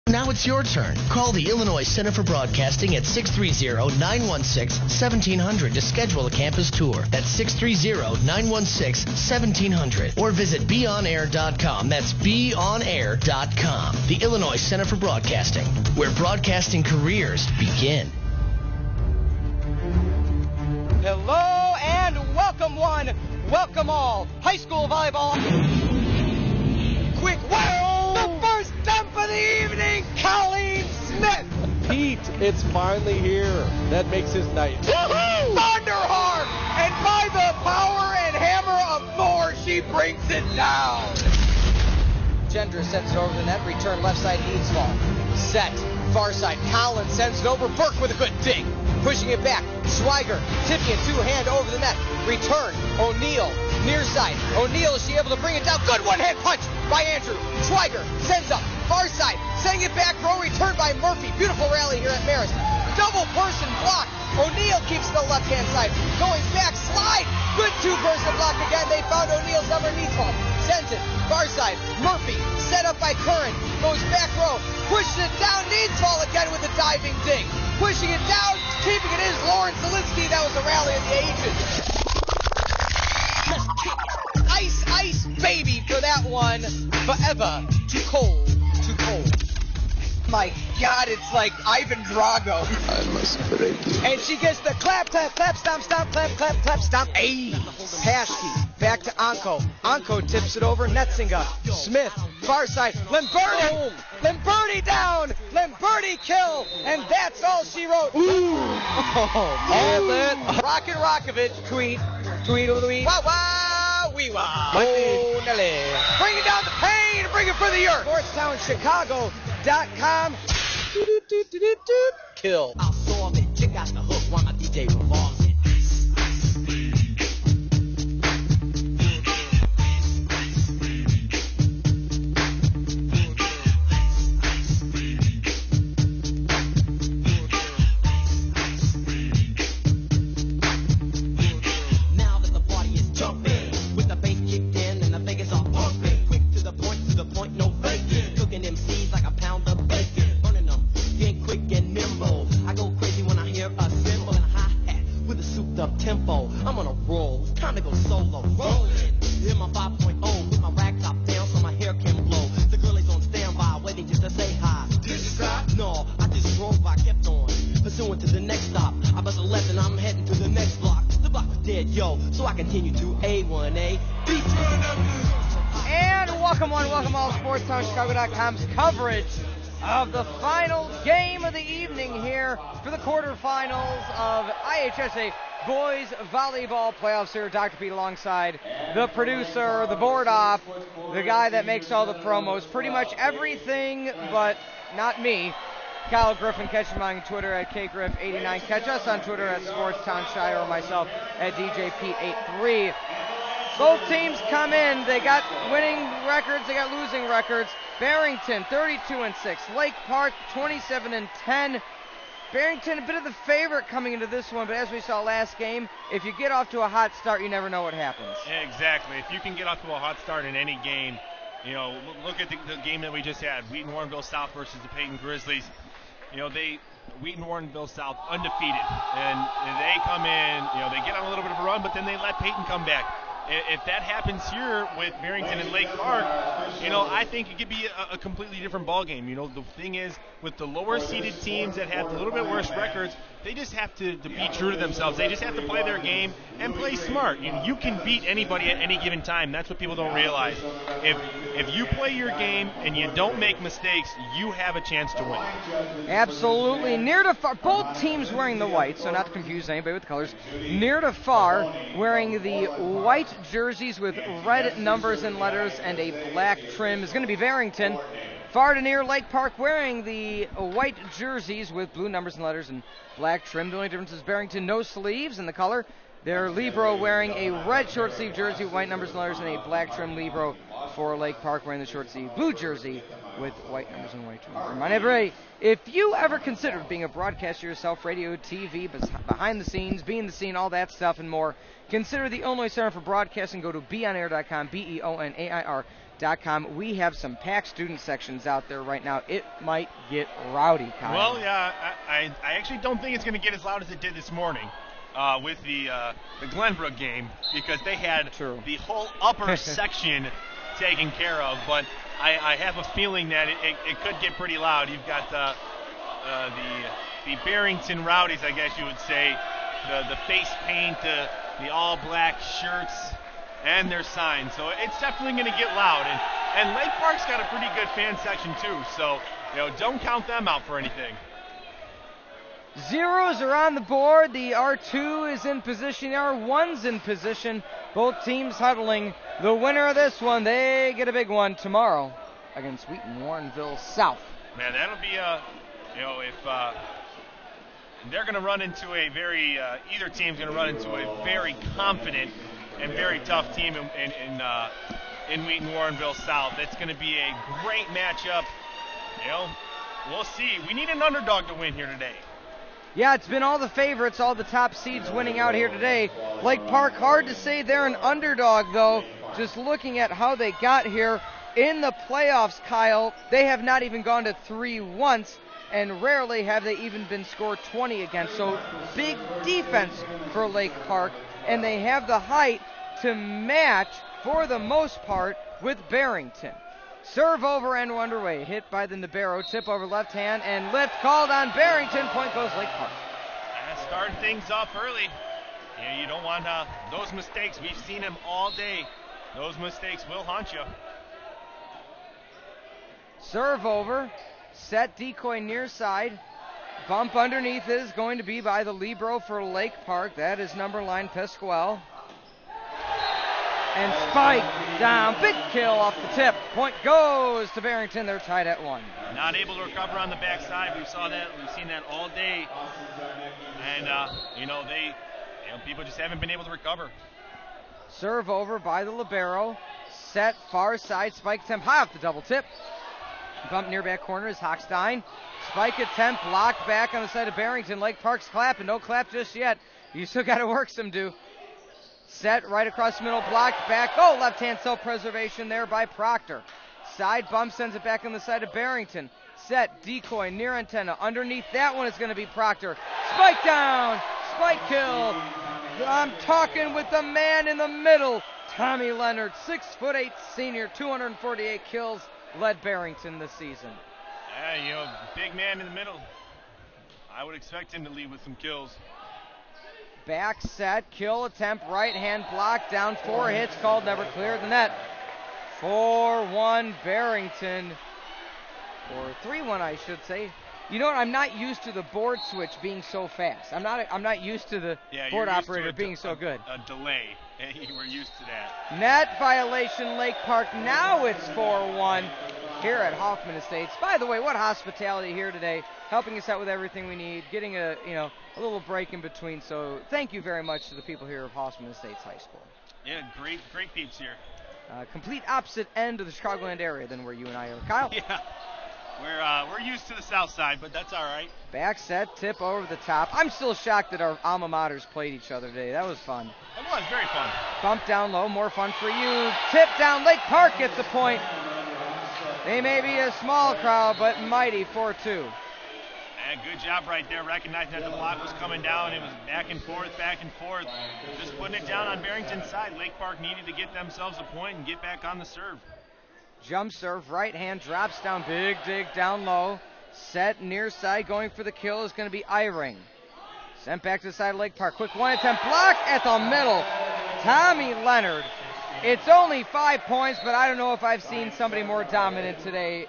Now it's your turn. Call the Illinois Center for Broadcasting at 630-916-1700 to schedule a campus tour. That's 630-916-1700. Or visit beonair.com. That's beonair.com. The Illinois Center for Broadcasting, where broadcasting careers begin. Hello and welcome one, welcome all. High school volleyball. Quick, wow! The first dump of the evening, Colleen Smith. Pete, it's finally here. That makes his night. Thunderhawk, and by the power and hammer of Thor, she brings it down. Gendra sends it over the net, return left side, Eadsvall. Set, far side, Collins sends it over, Burke with a good ding. Pushing it back, Schweiger, tipping it two-hand over the net. Return, O'Neal, near side. O'Neal, is she able to bring it down? Good one-hand punch by Andrew. Schweiger sends up, far side, sending it back, throw return by Murphy. Beautiful rally here at Marist. Double person block. O'Neal keeps the left-hand side. Going back, slide. Good two-person block again. They found O'Neal's number Neathall. Sends it, far side. Murphy, set up by Curran. Goes back row, pushes it down. Neathall again with a diving ding. Pushing it down, keeping it is Lauren Zielinski. That was a rally of the ages. Ice, ice, baby for that one. Forever too cold, too cold. My God, it's like Ivan Drago. I must break you. And she gets the clap, clap, clap, stomp, stomp, clap, clap, clap, stomp. Ayy. Paschke, back to Anko. Anko tips it over, Netzinga. Smith, far side. Lamberti. Lamberti down. Lamberti kill. And that's all she wrote. Ooh. All that. Rocket Rokovich, tweet. Tweedledee. Wah, wah, wee, wah. Oh, Nelly. Bring it down the pain. Bring it for the earth. SportsTownChicago.com. Kill. I'll storm it. Check out the hook while my DJ revolves it. Now that the party is jumping, with the bass kicked in and the fingers are pumping, quick to the point, no faking, cooking MCs like a pound of bacon, burning them, getting quick and nimble. I go crazy when I hear a cymbal and a hi-hat with a souped-up tempo. I'm on a roll, it's time to go solo, rolling. Hit my 5.0, put my rag top down so my hair can blow. The girl is on standby, waiting just to say hi. Did you stop? No, I just drove, I kept on, pursuing to the next stop. I bust a left and I'm heading to the next block. The block was dead, yo, so I continue to A1A. And welcome one, welcome all, SportsTownChicago.com's coverage of the final game of the evening here for the quarterfinals of IHSA Boys Volleyball Playoffs here. Dr. Pete alongside the producer, the board op, the guy that makes all the promos, pretty much everything but not me. Kyle Griffin, catch him on Twitter at KGriff89. Catch us on Twitter at SportsTownShire or myself at DJPete83. Both teams come in. They got winning records. They got losing records. Barrington 32-6. Lake Park 27-10. Barrington a bit of the favorite coming into this one, but as we saw last game, if you get off to a hot start, you never know what happens. Exactly. If you can get off to a hot start in any game, you know, look at the game that we just had, Wheaton-Warrenville South versus the Peyton Grizzlies. You know, Wheaton-Warrenville South undefeated, and they come in, you know, they get on a little bit of a run, but then they let Peyton come back. If that happens here with Barrington and Lake Park, you know, I think it could be a completely different ball game. You know, the thing is, with the lower seeded teams that have a little bit worse records, they just have to be true to themselves. They just have to play their game and play smart. You can beat anybody at any given time. That's what people don't realize. If you play your game and you don't make mistakes, you have a chance to win. Absolutely. Near to far, both teams wearing the white, so not to confuse anybody with the colors. Near to far wearing the white jerseys with red numbers and letters and a black trim is going to be Barrington. Far to near, Lake Park wearing the white jerseys with blue numbers and letters and black trim. The only difference is Barrington no sleeves in the color. Their libero wearing a red short sleeve jersey with white numbers and letters and a black trim libero for Lake Park wearing the short sleeve blue jersey with white numbers and white trim. Remind everybody, if you ever considered being a broadcaster yourself, radio, TV, behind the scenes, being the scene, all that stuff and more, consider the Illinois Center for Broadcasting. Go to beonair.com, ChristianCollegeHighSchool.com. We have some packed student sections out there right now. It might get rowdy, Kyle. Well, yeah, I actually don't think it's going to get as loud as it did this morning with the Glenbrook game, because they had the whole upper section taken care of. But I have a feeling that it could get pretty loud. You've got the Barrington Rowdies, I guess you would say, the face paint, the all black shirts, and their signs. So it's definitely going to get loud. And Lake Park's got a pretty good fan section too. So don't count them out for anything. Zeros are on the board. The R2 is in position. The R1's in position. Both teams huddling. The winner of this one, they get a big one tomorrow against Wheaton Warrenville South. Man, that'll be if they're going to run into a very either team's going to run into a very confident and very tough team in Wheaton Warrenville South. It's going to be a great matchup. We'll see. We need an underdog to win here today. Yeah, it's been all the favorites, all the top seeds winning out here today. Lake Park, hard to say they're an underdog, though. Just looking at how they got here in the playoffs, Kyle, they have not even gone to 3 once, and rarely have they even been scored 20 against. So big defense for Lake Park, and they have the height to match, for the most part, with Barrington. Serve over and underway. Hit by the Libero. Tip over left hand and lift called on Barrington. Point goes Lake Park. Start things off early. You don't want those mistakes. We've seen them all day. Those mistakes will haunt you. Serve over. Set decoy near side. Bump underneath is going to be by the Libero for Lake Park. That is number 9 Pesquel. And spike down, big kill off the tip. Point goes to Barrington. They're tied at 1. Not able to recover on the backside. We've seen that all day. And people just haven't been able to recover. Serve over by the Libero. Set far side, spike attempt high off the double tip. Bump near back corner is Hochstein. Spike attempt blocked back on the side of Barrington. Lake Park's clapping. No clap just yet. You still got to work some, do. Set right across the middle, blocked back. Oh, left-hand self-preservation there by Proctor. Side bump sends it back on the side of Barrington. Set, decoy, near antenna. Underneath that one is going to be Proctor. Spike down, spike kill. I'm talking with the man in the middle. Tommy Leonard, 6'8" senior, 248 kills, led Barrington this season. Yeah, big man in the middle. I would expect him to lead with some kills. Back set, kill attempt, right hand block, down 4 hits, called, never cleared the net. 4-1 Barrington, or 3-1 I should say. You know what, I'm not used to the board switch being so fast. I'm not used to the board operator being so good. A delay, you were used to that. Net violation, Lake Park, now it's 4-1 here at Hoffman Estates. By the way, what hospitality here today, helping us out with everything we need, getting a little break in between. So thank you very much to the people here of Hoffman Estates High School. Yeah, great peeps here. Complete opposite end of the Chicagoland area than where you and I are, Kyle. Yeah, we're used to the south side, but that's all right. Back set, tip over the top. I'm still shocked that our alma maters played each other today. That was fun. It was very fun. Bump down low, more fun for you. Tip down, Lake Park gets the point. They may be a small crowd, but mighty 4-2. And good job right there, recognizing that the block was coming down. It was back and forth. Just putting it down on Barrington's side. Lake Park needed to get themselves a point and get back on the serve. Jump serve, right hand, drops down, big dig down low. Set near side, going for the kill is going to be Eyring. Sent back to the side of Lake Park. Quick one attempt, block at the middle. Tommy Leonard. It's only 5 points, but I don't know if I've seen somebody more dominant today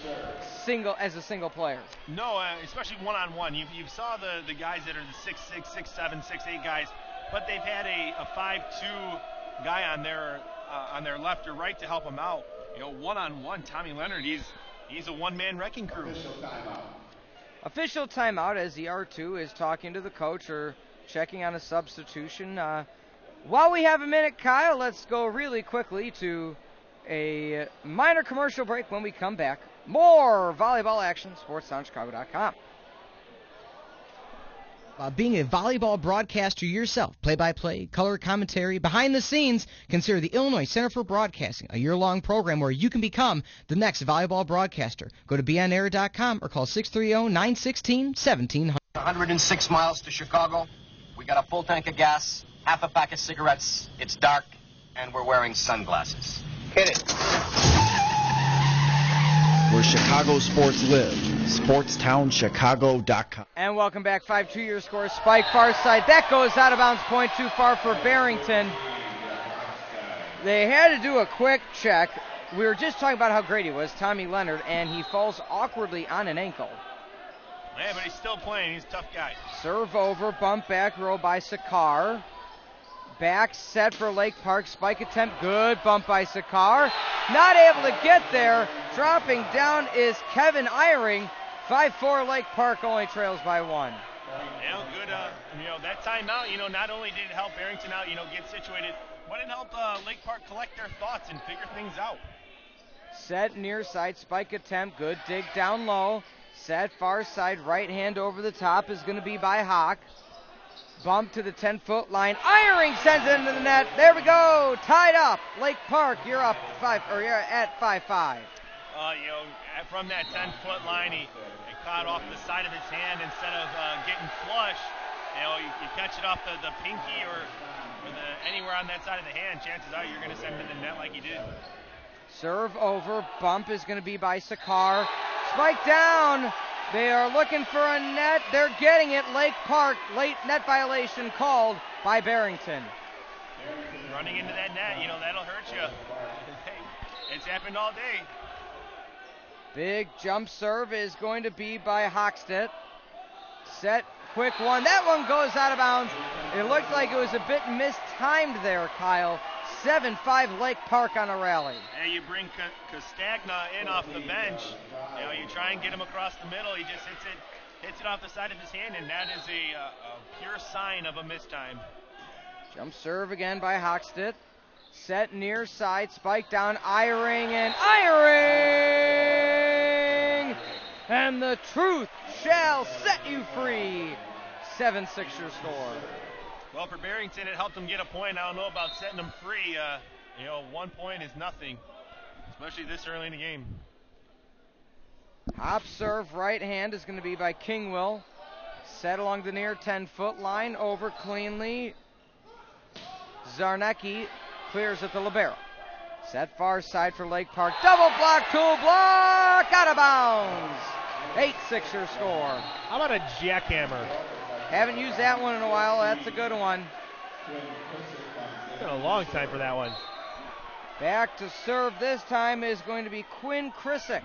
as a single player. No, especially one-on-one. You saw the guys that are the 6'6", 6'7", 6'8" guys, but they've had a 5'2" guy on their left or right to help them out. One-on-one, Tommy Leonard, he's a one-man wrecking crew. Official timeout as the R2 is talking to the coach or checking on a substitution. While we have a minute, Kyle, let's go really quickly to a minor commercial break. When we come back, more volleyball action, sportssoundchicago.com. being a volleyball broadcaster yourself, play-by-play, color commentary, behind the scenes, consider the Illinois Center for Broadcasting, a year-long program where you can become the next volleyball broadcaster. Go to beonair.com or call 630-916-1700. 106 miles to Chicago. We got a full tank of gas, half a pack of cigarettes. It's dark, and we're wearing sunglasses. Hit it. Where Chicago sports live. SportsTownChicago.com. And welcome back. 5-2 your score. Spike far side. That goes out of bounds. Point too far for Barrington. They had to do a quick check. We were just talking about how great he was, Tommy Leonard, and he falls awkwardly on an ankle. Yeah, but he's still playing. He's a tough guy. Serve over, bump back row by Sakar. Back set for Lake Park. Spike attempt, good bump by Sakar. Not able to get there. Dropping down is Kevin Eyring. 5-4 Lake Park only trails by 1. Yeah, good. That timeout, not only did it help Barrington out, get situated, but it helped Lake Park collect their thoughts and figure things out. Set near side, Spike attempt, good dig down low. Set far side, right hand over the top is going to be by Hawk. Bump to the 10-foot line. Eyring sends it into the net. There we go. Tied up. Lake Park, you're up 5, or you're at 5-5. From that 10-foot line, he caught off the side of his hand instead of getting flush. You catch it off the pinky or anywhere on that side of the hand. Chances are you're going to send it in the net like he did. Serve over. Bump is going to be by Sakar. Spike down. They are looking for a net. They're getting it. Lake Park, late net violation called by Barrington. Running into that net, that'll hurt you. Hey, it's happened all day. Big jump serve is going to be by Hockstedt. Set, quick one. That one goes out of bounds. It looked like it was a bit mistimed there, Kyle. 7-5 Lake Park on a rally. And you bring Castagna in off the bench. You try and get him across the middle. He just hits it off the side of his hand, and that is a pure sign of a mistime. Jump serve again by Hockstedt. Set near side, spike down, Eyring, and Eyring! And the truth shall set you free. 7-6 your score. Well, for Barrington, it helped them get a point. I don't know about setting them free. 1 point is nothing, especially this early in the game. Hop serve right hand is going to be by Kingwill. Set along the near 10-foot line, over cleanly. Zarnecki clears at the libero. Set far side for Lake Park. Double block, tool block, out of bounds. 8-6 your score. How about a jackhammer? Haven't used that one in a while. That's a good one. It's been a long time for that one. Back to serve this time is going to be Quinn Krisick.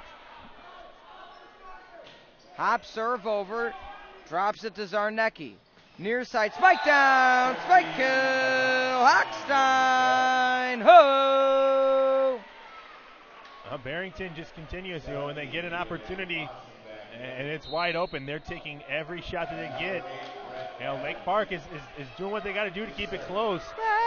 Hop serve over. Drops it to Zarnecki. Near side, spike down, spike kill, Hochstein, ho! Barrington just continues, when they get an opportunity and it's wide open, they're taking every shot that they get. Lake Park is doing what they got to do to keep it close.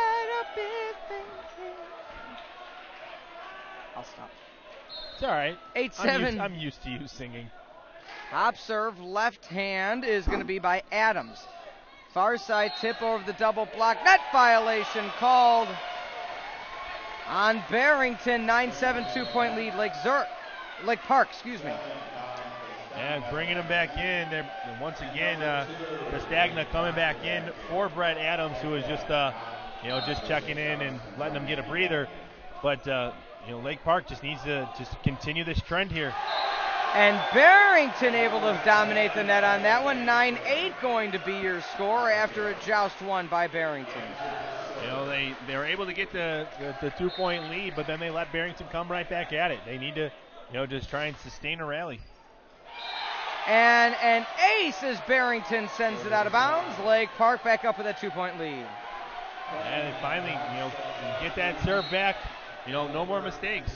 I'll stop. It's all right. 8-7. I'm used to you singing. Hop serve left hand is going to be by Adams. Far side tip over the double block. Net violation called on Barrington. 9-7 2-point lead. Lake Park, excuse me. And bringing him back in. They're once again, Castagna coming back in for Brett Adams, who is just checking in and letting them get a breather. But Lake Park just needs to just continue this trend here. And Barrington able to dominate the net on that one. 9-8 going to be your score after a joust won by Barrington. They were able to get the 2-point lead, but then they let Barrington come right back at it. They need to, just try and sustain a rally. And an ace as Barrington sends it out of bounds. Lake Park back up with a 2-point lead. And finally, get that serve back. No more mistakes.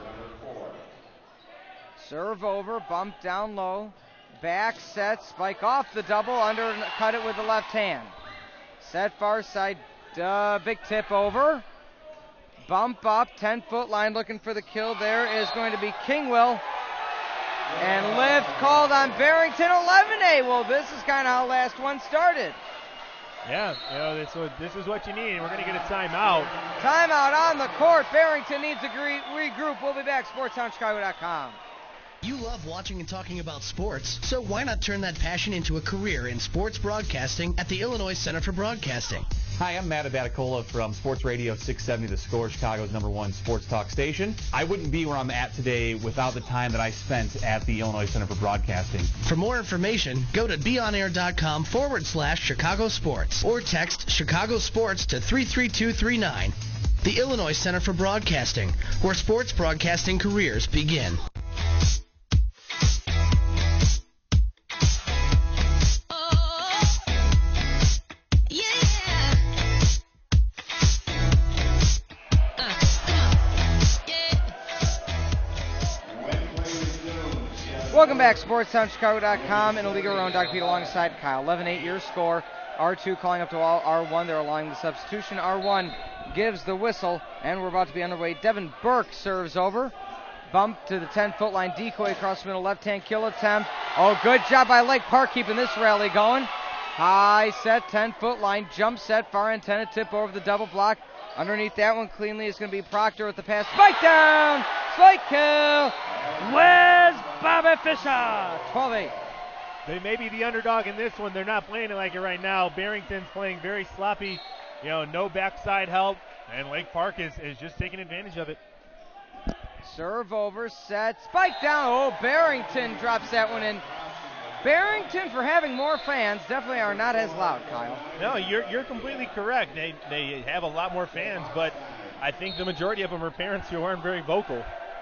Serve over, bump down low. Back set, spike off the double, undercut it with the left hand. Set far side, big tip over. Bump up, 10-foot line looking for the kill. There is going to be Kingwill. And lift called on Barrington, 11-8. Well, this is kind of how last one started. Yeah, this is what you need. We're going to get a timeout. Timeout on the court. Barrington needs to regroup. We'll be back. SportsTownChicago.com. You love watching and talking about sports, so why not turn that passion into a career in sports broadcasting at the Illinois Center for Broadcasting? Hi, I'm Matt Abaticola from Sports Radio 670, The Score, Chicago's #1 sports talk station. I wouldn't be where I'm at today without the time that I spent at the Illinois Center for Broadcasting. For more information, go to beonair.com/Chicago Sports or text Chicago Sports to 33239. The Illinois Center for Broadcasting, where sports broadcasting careers begin. Welcome back, SportsTownChicago.com and Illegal Rowan. Doug Pete alongside Kyle. 11-8 your score. R2 calling up to all R1. They're allowing the substitution. R1 gives the whistle, and we're about to be underway. Devin Burke serves over. Bump to the 10-foot line. Decoy across the middle. Left-hand kill attempt. Oh, good job by Lake Park keeping this rally going. High set, 10-foot line. Jump set, far antenna. Tip over the double block. Underneath that one cleanly is going to be Proctor with the pass. Spike down! Spike kill! Where's Bobby Fisher? 12-8. They may be the underdog in this one. They're not playing it like it right now. Barrington's playing very sloppy, no backside help, and Lake Park is just taking advantage of it. Serve over, set, spike down. Oh, Barrington drops that one in. Barrington, for having more fans, definitely are not as loud, Kyle. No, you're completely correct. They have a lot more fans, but I think the majority of them are parents who aren't very vocal.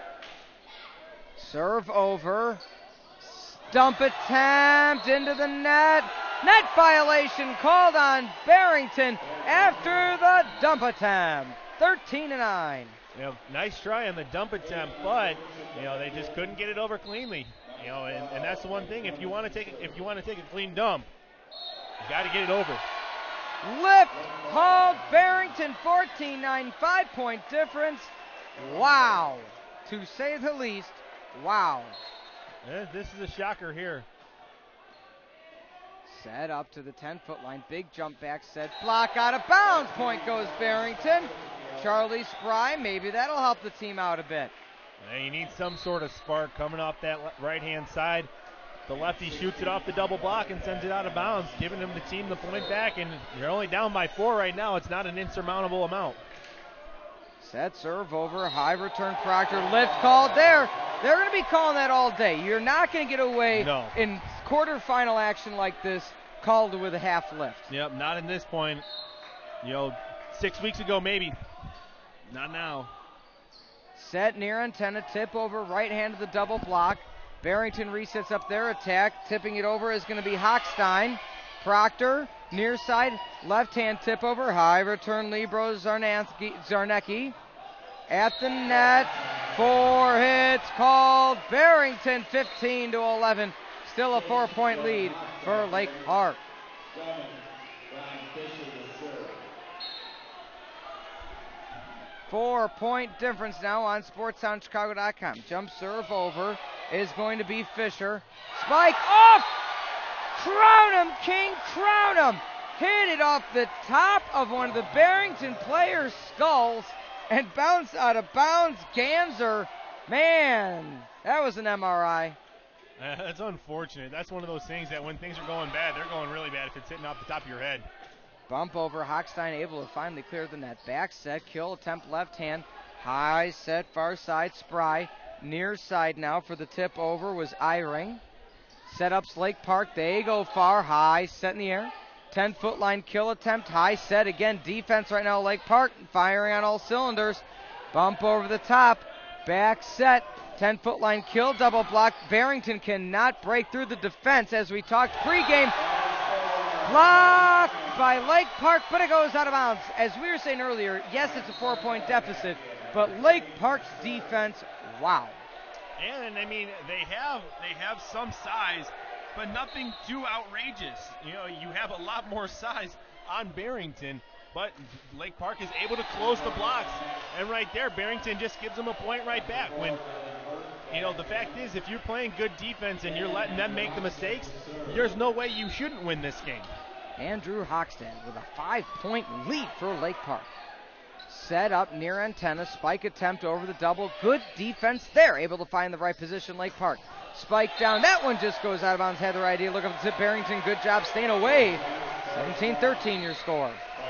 Serve over. Dump attempt into the net. Net violation called on Barrington after the dump attempt. 13-9. Nice try on the dump attempt, but they just couldn't get it over cleanly. And that's the one thing. If you want to take a clean dump, you got to get it over. Lift called Barrington, 14-9, 5-point difference. Wow, to say the least. Wow. This is a shocker here. Set up to the 10-foot line. Big jump back set. Block out of bounds. Point goes Barrington. Charlie Spry. Maybe that'll help the team out a bit. You need some sort of spark coming off that right-hand side. The lefty shoots it off the double block and sends it out of bounds, giving the team the point back. And you're only down by 4 right now. It's not an insurmountable amount. Set, serve over, high return Proctor, lift called there. They're going to be calling that all day. You're not going to get away in quarterfinal action like this called with a half lift. Yep, not in this point. 6 weeks ago maybe. Not now. Set near antenna, tip over, right hand of the double block. Barrington resets up their attack. Tipping it over is going to be Hochstein. Proctor, near side, left hand tip over, high return Libro Zarnecki. At the net, 4 hits called. Barrington 15-11. Still a 4-point lead for Lake Park. Four-point difference now on SportsTownChicago.com. Jump serve over is going to be Fisher. Spike off! Crown him, King, crown him! Hit it off the top of one of the Barrington players' skulls and bounce out of bounds. Ganser, man, that was an MRI. That's unfortunate. That's one of those things that when things are going bad, they're going really bad if it's hitting off the top of your head. Bump over, Hochstein able to finally clear the net. Back set, kill attempt left hand. High set, far side, Spry. Near side now for the tip over was Eyring. Setups Lake Park, they go far, high set in the air. 10-foot line kill attempt, high set again. Defense right now, Lake Park firing on all cylinders. Bump over the top, back set. 10-foot line kill, double block. Barrington cannot break through the defense as we talked pregame. Blocked by Lake Park, but it goes out of bounds. As we were saying earlier, yes, it's a 4-point deficit, but Lake Park's defense, wow. And I mean, they have some size, but nothing too outrageous. You have a lot more size on Barrington, but Lake Park is able to close the blocks. And right there, Barrington just gives them a point right back. When the fact is, if you're playing good defense and you're letting them make the mistakes, there's no way you shouldn't win this game. Andrew Hochstead with a 5-point lead for Lake Park. Set up near antenna, spike attempt over the double. Good defense there, able to find the right position, Lake Park. Spike down, that one just goes out of bounds, had the right idea. Look up to Barrington, good job staying away. 17-13 your score.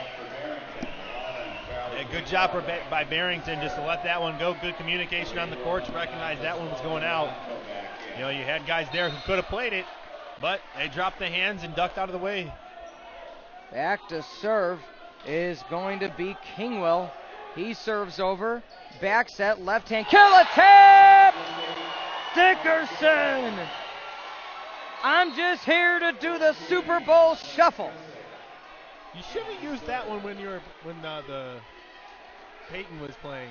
Yeah, good job by Barrington just to let that one go. Good communication on the court to recognize that one was going out. You had guys there who could have played it, but they dropped the hands and ducked out of the way. Back to serve is going to be Kingwell. He serves over. Back set, left hand. Kill a tip! Dickerson! I'm just here to do the Super Bowl shuffle. You should have used that one when the Peyton was playing.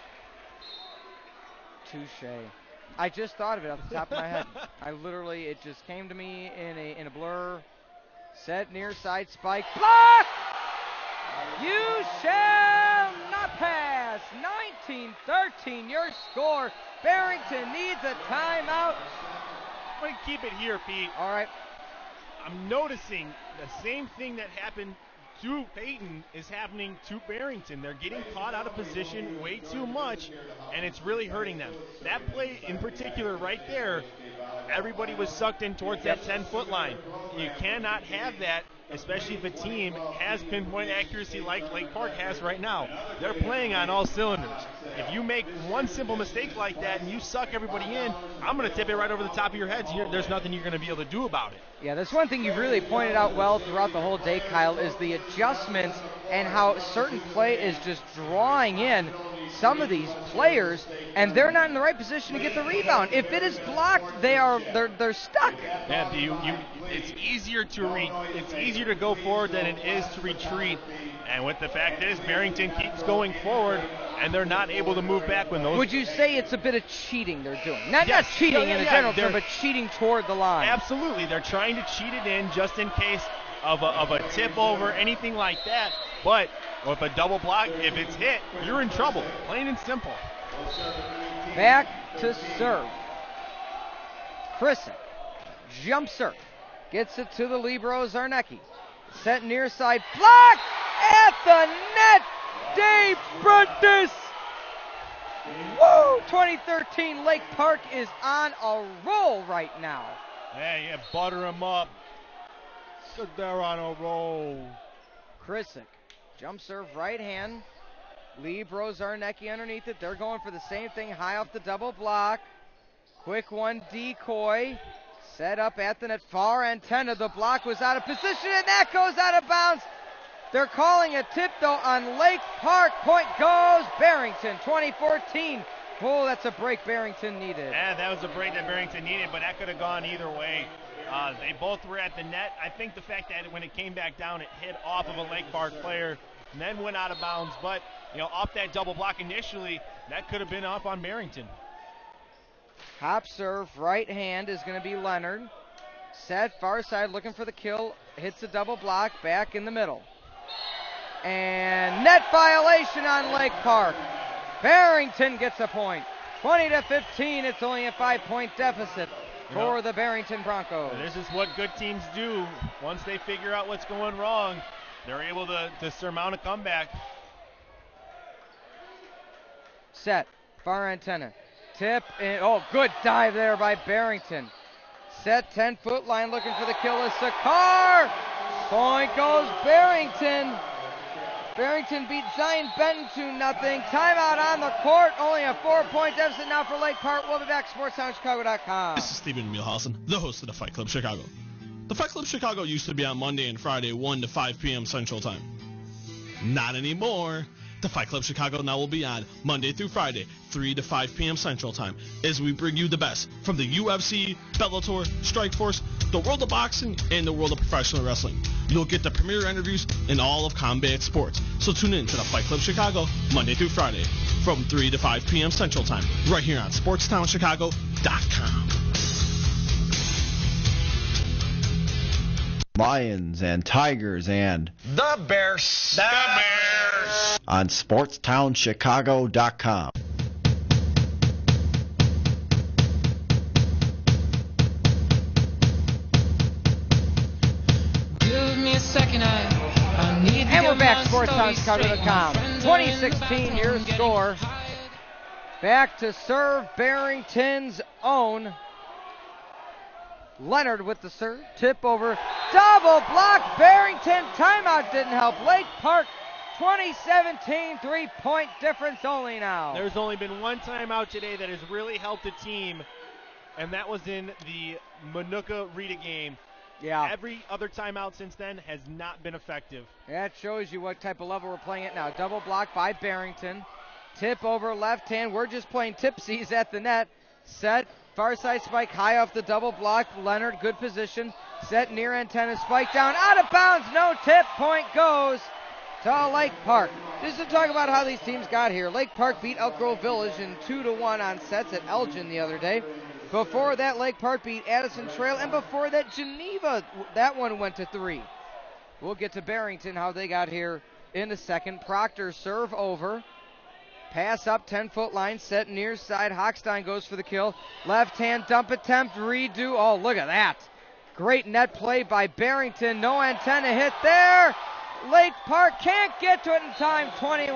Touche. I just thought of it off the top of my head. It just came to me in a blur. Set near side spike. Block! You shall not pass. 19-13 your score. Barrington needs a timeout. I'm going to keep it here, Pete. All right. I'm noticing the same thing that happened to Peyton is happening to Barrington. They're getting caught out of position way too much, and it's really hurting them. That play in particular right there, everybody was sucked in towards that 10-foot line. You cannot have that, especially if a team has pinpoint accuracy like Lake Park has right now. They're playing on all cylinders. If you make one simple mistake like that and you suck everybody in, I'm going to tip it right over the top of your heads. There's nothing you're going to be able to do about it. Yeah, that's one thing you've really pointed out well throughout the whole day, Kyle, is the adjustments and how certain play is just drawing in some of these players, and they're not in the right position to get the rebound. If it is blocked, they're stuck. Yeah, it's easier to go forward than it is to retreat. And what the fact is, Barrington keeps going forward, and they're not able to move back when those. Would you say it's a bit of cheating they're doing? Not cheating in a general term, but cheating toward the line. Absolutely, they're trying to cheat it in just in case of a tip over, anything like that. But with a double block, if it's hit, you're in trouble, plain and simple. Back to serve. Chrisick, jump serve, gets it to the libero Zarnecki. Set near side, blocked at the net. Dave Prentice. Woo! 2013 Lake Park is on a roll right now. Hey, yeah, butter him up. So they're on a roll. Chrisick, jump serve right hand. Libero Zarnecki underneath it. They're going for the same thing, high off the double block. Quick one, decoy. Set up at the net, far antenna. The block was out of position, and that goes out of bounds. They're calling a tip, though, on Lake Park. Point goes Barrington, 2014. Oh, that's a break Barrington needed. Yeah, that was a break that Barrington needed, but that could have gone either way. They both were at the net. I think the fact that when it came back down, it hit off of a Lake Park player and then went out of bounds. But, off that double block initially, that could have been up on Barrington. Hop serve, right hand is going to be Leonard. Set, far side, looking for the kill. Hits a double block, back in the middle. And net violation on Lake Park. Barrington gets a point. 20-15, it's only a 5-point deficit for the Barrington Broncos. This is what good teams do. Once they figure out what's going wrong, they're able to surmount a comeback. Set, far antenna. Tip, and good dive there by Barrington. Set, 10-foot line, looking for the kill is Sakar. Point goes Barrington. Barrington beat Zion Benton 2-0. Timeout on the court. Only a 4-point deficit now for Lake Park. We'll be back. SportsTownChicago.com. This is Stephen Mielhausen, the host of the Fight Club Chicago. The Fight Club Chicago used to be on Monday and Friday, 1 to 5 p.m. Central Time. Not anymore. The Fight Club Chicago now will be on Monday through Friday, 3 to 5 p.m. Central Time, as we bring you the best from the UFC, Bellator, Strikeforce, the world of boxing, and the world of professional wrestling. You'll get the premier interviews in all of combat sports. So tune in to the Fight Club Chicago Monday through Friday from 3 to 5 p.m. Central Time, right here on SportsTownChicago.com. Lions and Tigers and The Bears. The Bears. On SportsTownChicago.com. second, I need to And we're get back, my SportsTalkChicago.com. story straight. 2016 your Getting- score. Back to serve, Barrington's own. Leonard with the serve. Tip over. Double block. Barrington. Timeout didn't help. Lake Park 2017 3-point difference only now. There's only been one timeout today that has really helped a team, and that was in the Minooka-Rita game. Yeah. Every other timeout since then has not been effective. That shows you what type of level we're playing at now. Double block by Barrington. Tip over left hand. We're just playing tipsies at the net. Set. Far side spike high off the double block. Leonard, good position. Set near antenna spike down. Out of bounds. No tip. Point goes to Lake Park. Just to talk about how these teams got here. Lake Park beat Elk Grove Village in 2-1 on sets at Elgin the other day. Before that, Lake Park beat Addison Trail. And before that, Geneva, that one went to 3. We'll get to Barrington, how they got here in a second. Proctor serve over. Pass up, 10-foot line, set near side. Hochstein goes for the kill. Left hand dump attempt, redo. Oh, look at that. Great net play by Barrington. No antenna hit there. Lake Park can't get to it in time.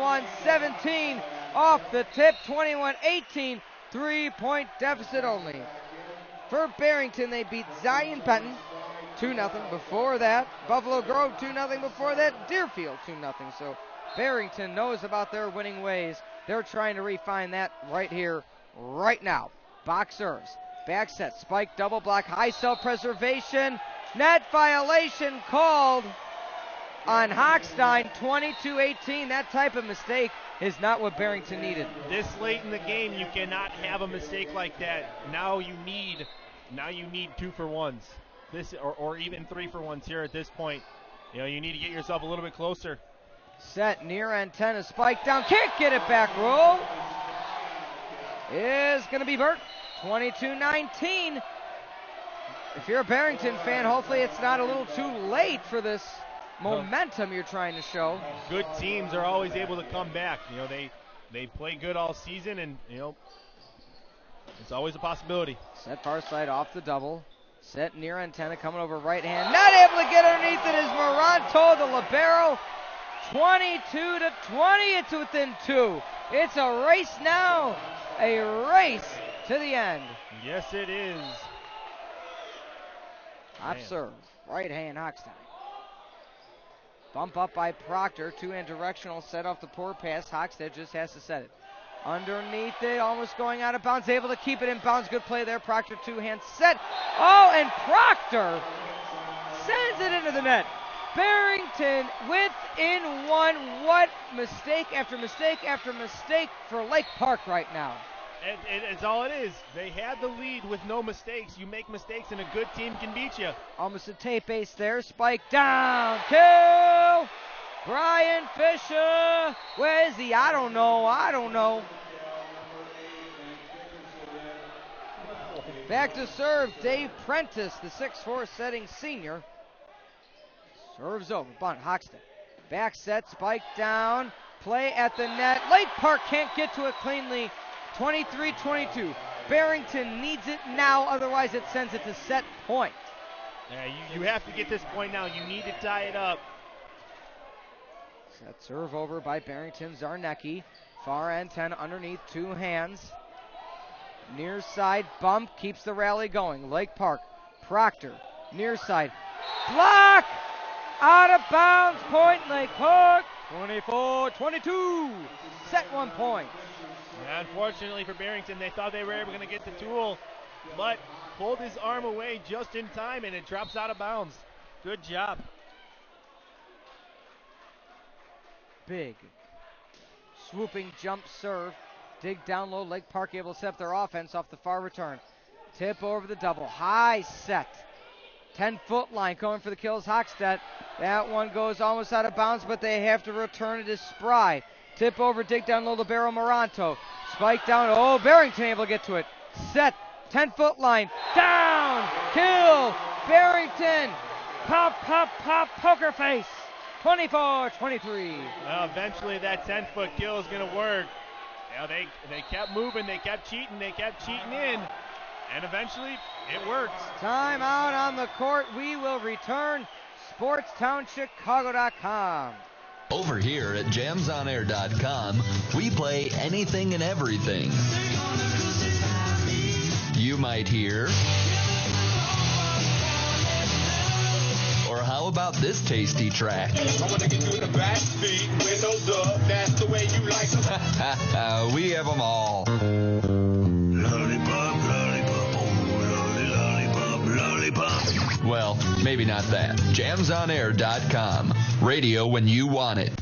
21-17 off the tip. 21-18. 3-point deficit only. For Barrington, they beat Zion Benton 2-0. Before that, Buffalo Grove 2-0. Before that, Deerfield 2-0. So Barrington knows about their winning ways. They're trying to refine that right here, right now. Box serves. Back set. Spike, double block, high self-preservation. Net violation called on Hochstein. 22-18. That type of mistake is not what Barrington needed. This late in the game, you cannot have a mistake like that. Now you need 2-for-1s. This or even 3-for-1s here at this point. You know, you need to get yourself a little bit closer. Set near antenna, spike down, can't get it back, roll. Is going to be Burt. 22-19. If you're a Barrington fan, hopefully it's not a little too late for this momentum you're trying to show. Good teams are always able to come back. You know, they play good all season, and, you know, it's always a possibility. Set far side off the double. Set near antenna, coming over right hand. Not able to get underneath it is Moranto, the libero. 22-20, it's within 2. It's a race now, a race to the end. Yes, it is. Hop serve, right hand Hochstein. Bump up by Proctor, two-hand directional, set off the poor pass. Hochstead just has to set it. Underneath it, almost going out of bounds, able to keep it in bounds. Good play there, Proctor, two-hand set. Oh, and Proctor sends it into the net. Barrington within 1. What mistake after mistake after mistake for Lake Park right now. It's all it is. They had the lead with no mistakes. You make mistakes and a good team can beat you. Almost a tape ace there. Spike down. Kill. Brian Fisher. Where is he? I don't know. Back to serve. Dave Prentice, the 6'4" setting senior. Serves over. Bunt. Hochstead. Back set. Spike down. Play at the net. Lake Park can't get to it cleanly. 23-22. Barrington needs it now. Otherwise, it sends it to set point. Yeah, you have to get this point now. You need to tie it up. Set serve over by Barrington. Zarnecki. Far end 10 underneath. Two hands. Near side bump. Keeps the rally going. Lake Park. Proctor. Near side. Block! Out of bounds. Point Lake Park. 24-22. Set 1 point. Yeah, unfortunately for Barrington, they thought they were ever going to get the tool, but pulled his arm away just in time, and it drops out of bounds. Good job. Big swooping jump serve. Dig down low. Lake Park able to set up their offense off the far return. Tip over the double. High set. 10-foot line going for the kills. Hochstead. That one goes almost out of bounds, but they have to return it as Spry. Tip over, dig down low, libero Moranto. Spike down. Oh, Barrington able to get to it. Set. 10-foot line. Down. Kill. Barrington. Pop, pop, pop. Poker face. 24-23. Well, eventually that 10-foot kill is going to work. You know, they kept moving. They kept cheating in. And eventually, it works. Time out on the court. We will return. SportsTownChicago.com. Over here at JamsOnAir.com, we play anything and everything. You might hear. Or how about this tasty track? I want to get you in the backseat with no dub. That's the way you like it. We have them all. Lollipop, lollipop, oh, lollipop, lollipop. Well, maybe not that. JamsOnAir.com. Radio when you want it.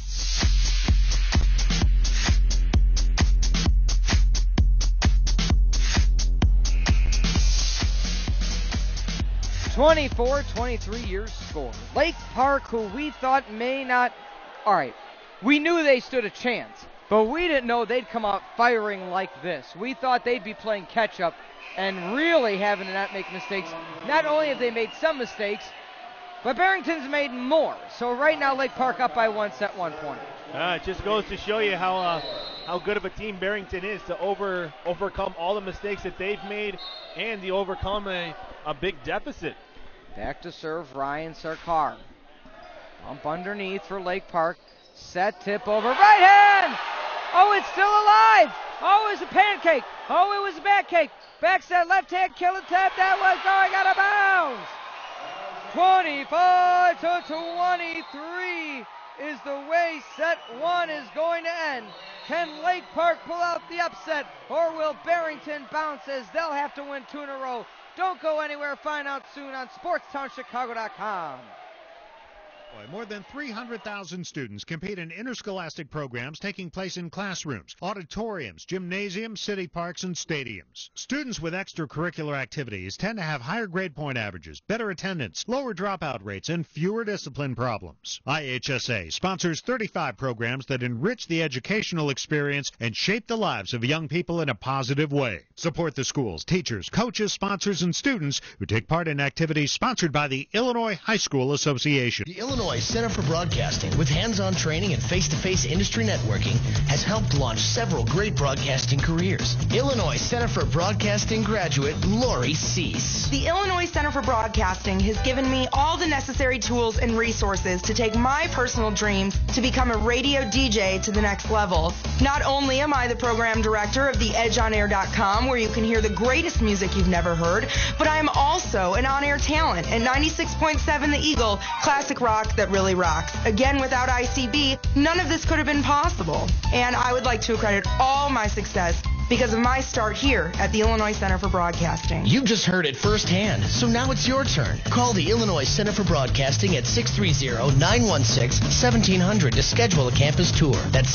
24-23 your score. Lake Park, who we thought may not... All right, we knew they stood a chance, but we didn't know they'd come out firing like this. We thought they'd be playing catch-up and really having to not make mistakes. Not only have they made some mistakes, but Barrington's made more. So right now, Lake Park up by 1 set, 1 point. It just goes to show you how good of a team Barrington is to overcome all the mistakes that they've made and to overcome a big deficit. Back to serve Ryan Sarkar. Bump underneath for Lake Park. Set tip over. Right hand! Oh, it's still alive! Oh, it's a pancake! Oh, it was a back cake! Back set, left hand, kill and tap. That was going out of bounds! 25-23 is the way set one is going to end. Can Lake Park pull out the upset, or will Barrington bounce as they'll have to win 2 in a row? Don't go anywhere. Find out soon on SportsTownChicago.com. More than 300,000 students compete in interscholastic programs taking place in classrooms, auditoriums, gymnasiums, city parks, and stadiums. Students with extracurricular activities tend to have higher grade point averages, better attendance, lower dropout rates, and fewer discipline problems. IHSA sponsors 35 programs that enrich the educational experience and shape the lives of young people in a positive way. Support the schools, teachers, coaches, sponsors, and students who take part in activities sponsored by the Illinois High School Association. The Illinois Center for Broadcasting, with hands-on training and face-to-face industry networking, has helped launch several great broadcasting careers. Illinois Center for Broadcasting graduate Lori Cease. The Illinois Center for Broadcasting has given me all the necessary tools and resources to take my personal dreams to become a radio DJ to the next level. Not only am I the program director of theedgeonair.com, where you can hear the greatest music you've never heard, but I am also an on-air talent at 96.7 The Eagle, classic rock that really rocks. Again, without ICB, none of this could have been possible. And I would like to accredit all my success because of my start here at the Illinois Center for Broadcasting. You've just heard it firsthand, so now it's your turn. Call the Illinois Center for Broadcasting at 630-916-1700 to schedule a campus tour. That's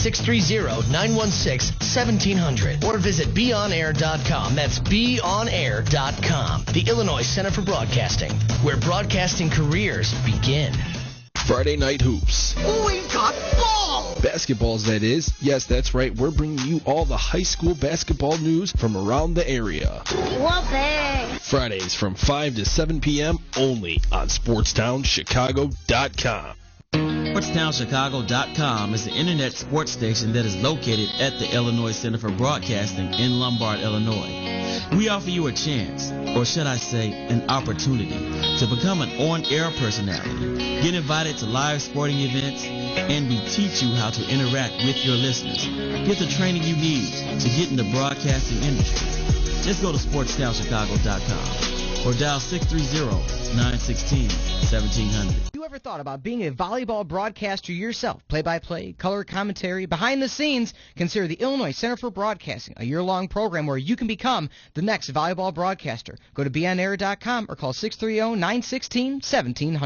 630-916-1700. Or visit beonair.com. That's beonair.com. The Illinois Center for Broadcasting, where broadcasting careers begin. Friday Night Hoops. We got ball! Basketballs, that is. Yes, that's right. We're bringing you all the high school basketball news from around the area. Whoopee! Fridays from 5 to 7 p.m. only on SportsTownChicago.com. SportsTownChicago.com is the internet sports station that is located at the Illinois Center for Broadcasting in Lombard, Illinois. We offer you a chance, or should I say, an opportunity, to become an on-air personality, get invited to live sporting events, and we teach you how to interact with your listeners. Get the training you need to get in the broadcasting industry. Just go to SportsTownChicago.com or dial 630-916-1700. You ever thought about being a volleyball broadcaster yourself? Play-by-play, color commentary, behind the scenes? Consider the Illinois Center for Broadcasting, a year-long program where you can become the next volleyball broadcaster. Go to beonair.com or call 630-916-1700.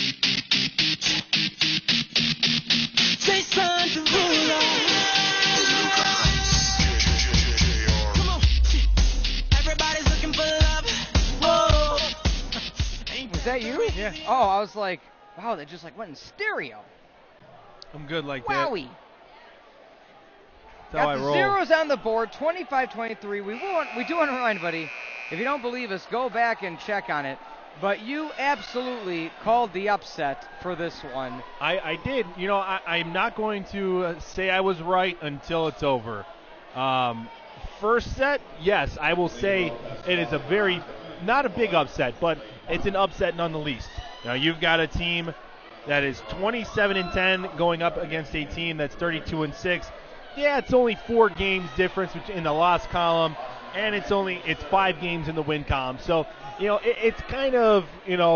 Is that you? Yeah. Oh, I was like, wow, they just like went in stereo. I'm good like Wowie. That's how Got I the roll. zeros on the board, 25-23. We do want to remind everybody, if you don't believe us, go back and check on it. But you absolutely called the upset for this one. I did. You know, I'm not going to say I was right until it's over. First set, yes, I will say it is a very, not a big upset, but it's an upset none the least. Now, you've got a team that is 27-10 going up against a team that's 32-6. Yeah, it's only 4 games difference in the loss column, and it's 5 games in the win column. So, it's kind of,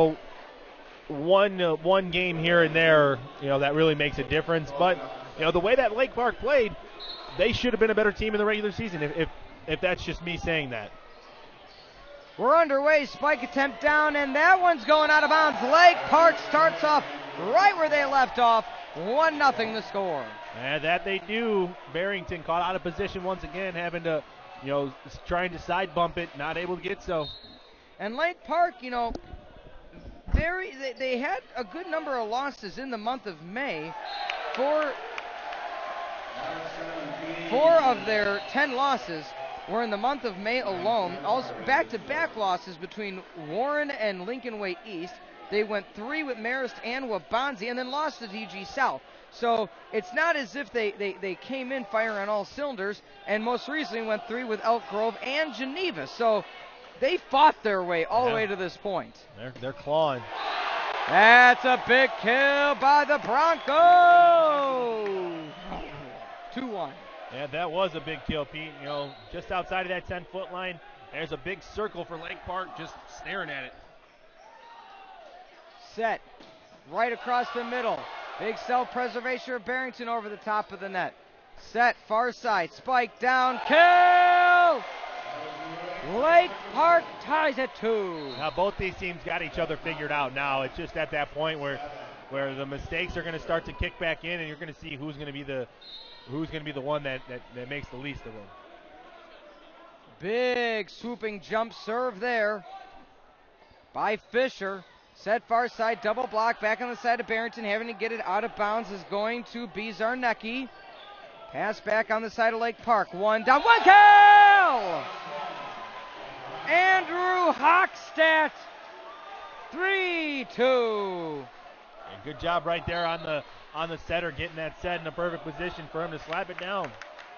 one game here and there, that really makes a difference. But, the way that Lake Park played, they should have been a better team in the regular season, if that's just me saying that. We're underway. Spike attempt down, and that one's going out of bounds. Lake Park starts off right where they left off. 1-0 the score. And that they do. Barrington caught out of position once again, having to, trying to side bump it, not able to get so. And Lake Park, they had a good number of losses in the month of May. 4 of their 10 losses were in the month of May alone. Also, back-to-back losses between Warren and Lincoln Way East. They went 3 with Marist and Wabanzi, and then lost to DG South. So it's not as if they came in firing on all cylinders, and most recently went 3 with Elk Grove and Geneva. So they fought their way all the way to this point. They're clawing. That's a big kill by the Broncos. 2-1. Yeah, that was a big kill, Pete. Just outside of that 10-foot line, there's a big circle for Lake Park just staring at it. Set right across the middle. Big self-preservation of Barrington over the top of the net. Set, far side, spike down, kill! Lake Park ties at 2. Now both these teams got each other figured out now. It's just at that point where the mistakes are going to start to kick back in, and you're going to see who's going to be the one that makes the least of them. Big swooping jump serve there by Fisher. Set far side, double block, back on the side of Barrington, having to get it out of bounds is going to be Zarnecki. Pass back on the side of Lake Park. 1 down, 1 kill! Andrew Hochstadt, 3-2. Good job right there on the setter, getting that set in a perfect position for him to slap it down.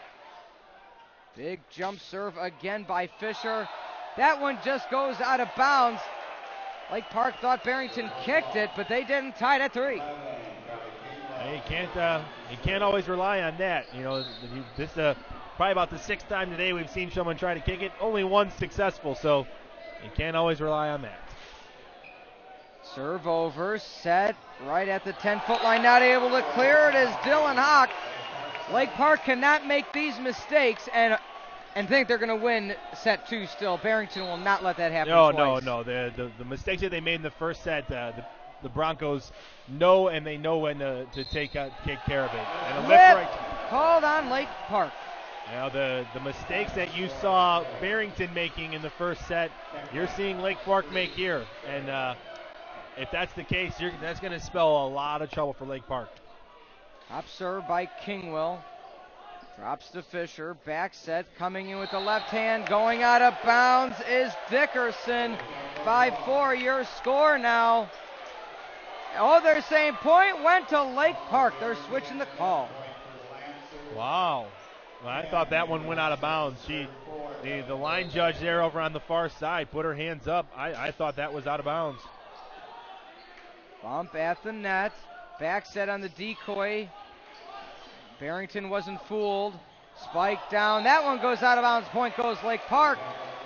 Big jump serve again by Fisher. That one just goes out of bounds. Lake Park thought Barrington kicked it, but they didn't. Tied at 3. You can't always rely on that. This probably about the 6th time today we've seen someone try to kick it. Only one successful, so you can't always rely on that. Serve over, set right at the 10-foot line, not able to clear it is Dylan Hawk. Lake Park cannot make these mistakes and think they're going to win set 2 still. Barrington will not let that happen twice. No. The mistakes that they made in the first set, the Broncos know, and they know when to take care of it. And a lift right called on Lake Park. Now the mistakes that you saw Barrington making in the first set, you're seeing Lake Park make here. And if that's the case, that's going to spell a lot of trouble for Lake Park. Top serve by Kingwell. Drops to Fisher. Back set coming in with the left hand. Going out of bounds is Dickerson. 5-4 your score now. Oh, they're saying point went to Lake Park. They're switching the call. Wow. Well, I thought that one went out of bounds. The line judge there over on the far side put her hands up. I thought that was out of bounds. Bump at the net. Back set on the decoy. Barrington wasn't fooled. Spike down. That one goes out of bounds. Point goes Lake Park.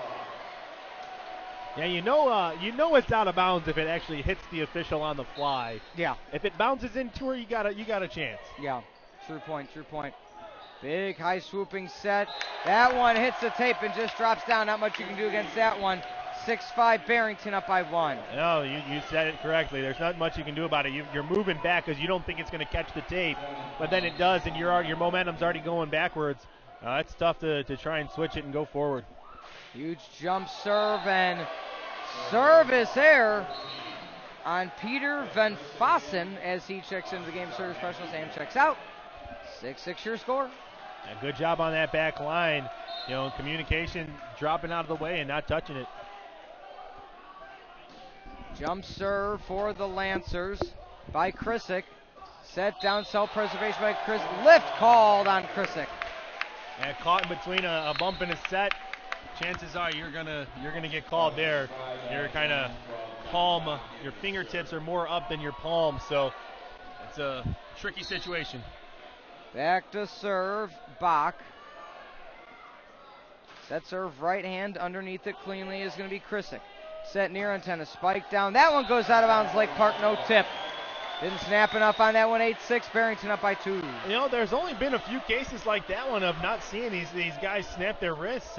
Yeah, you know it's out of bounds if it actually hits the official on the fly. Yeah. If it bounces into her, you got a chance. Yeah. True point. Big high swooping set. That one hits the tape and just drops down. Not much you can do against that one. 6-5 Barrington up by 1. No, you said it correctly. There's not much you can do about it. You're moving back because you don't think it's going to catch the tape, but then it does, and your momentum's already going backwards. It's tough to try and switch it and go forward. Huge jump serve and service error on Peter Van Fossen as he checks into the game service specialist and checks out. 6-6 your score. And good job on that back line. Communication dropping out of the way and not touching it. Jump serve for the Lancers by Krisick. Set down, self-preservation by Chris. Lift called on Krisick. And caught in between a bump and a set. Chances are you're gonna get called there. You're kind of palm. Your fingertips are more up than your palm, so it's a tricky situation. Back to serve, Bach. Set serve, right hand underneath it cleanly is going to be Krisick. Set near antenna, spike down. That one goes out of bounds, Lake Park, no tip. Didn't snap enough on that one, 8-6. Barrington up by 2. You know, there's only been a few cases like that one of not seeing these guys snap their wrists.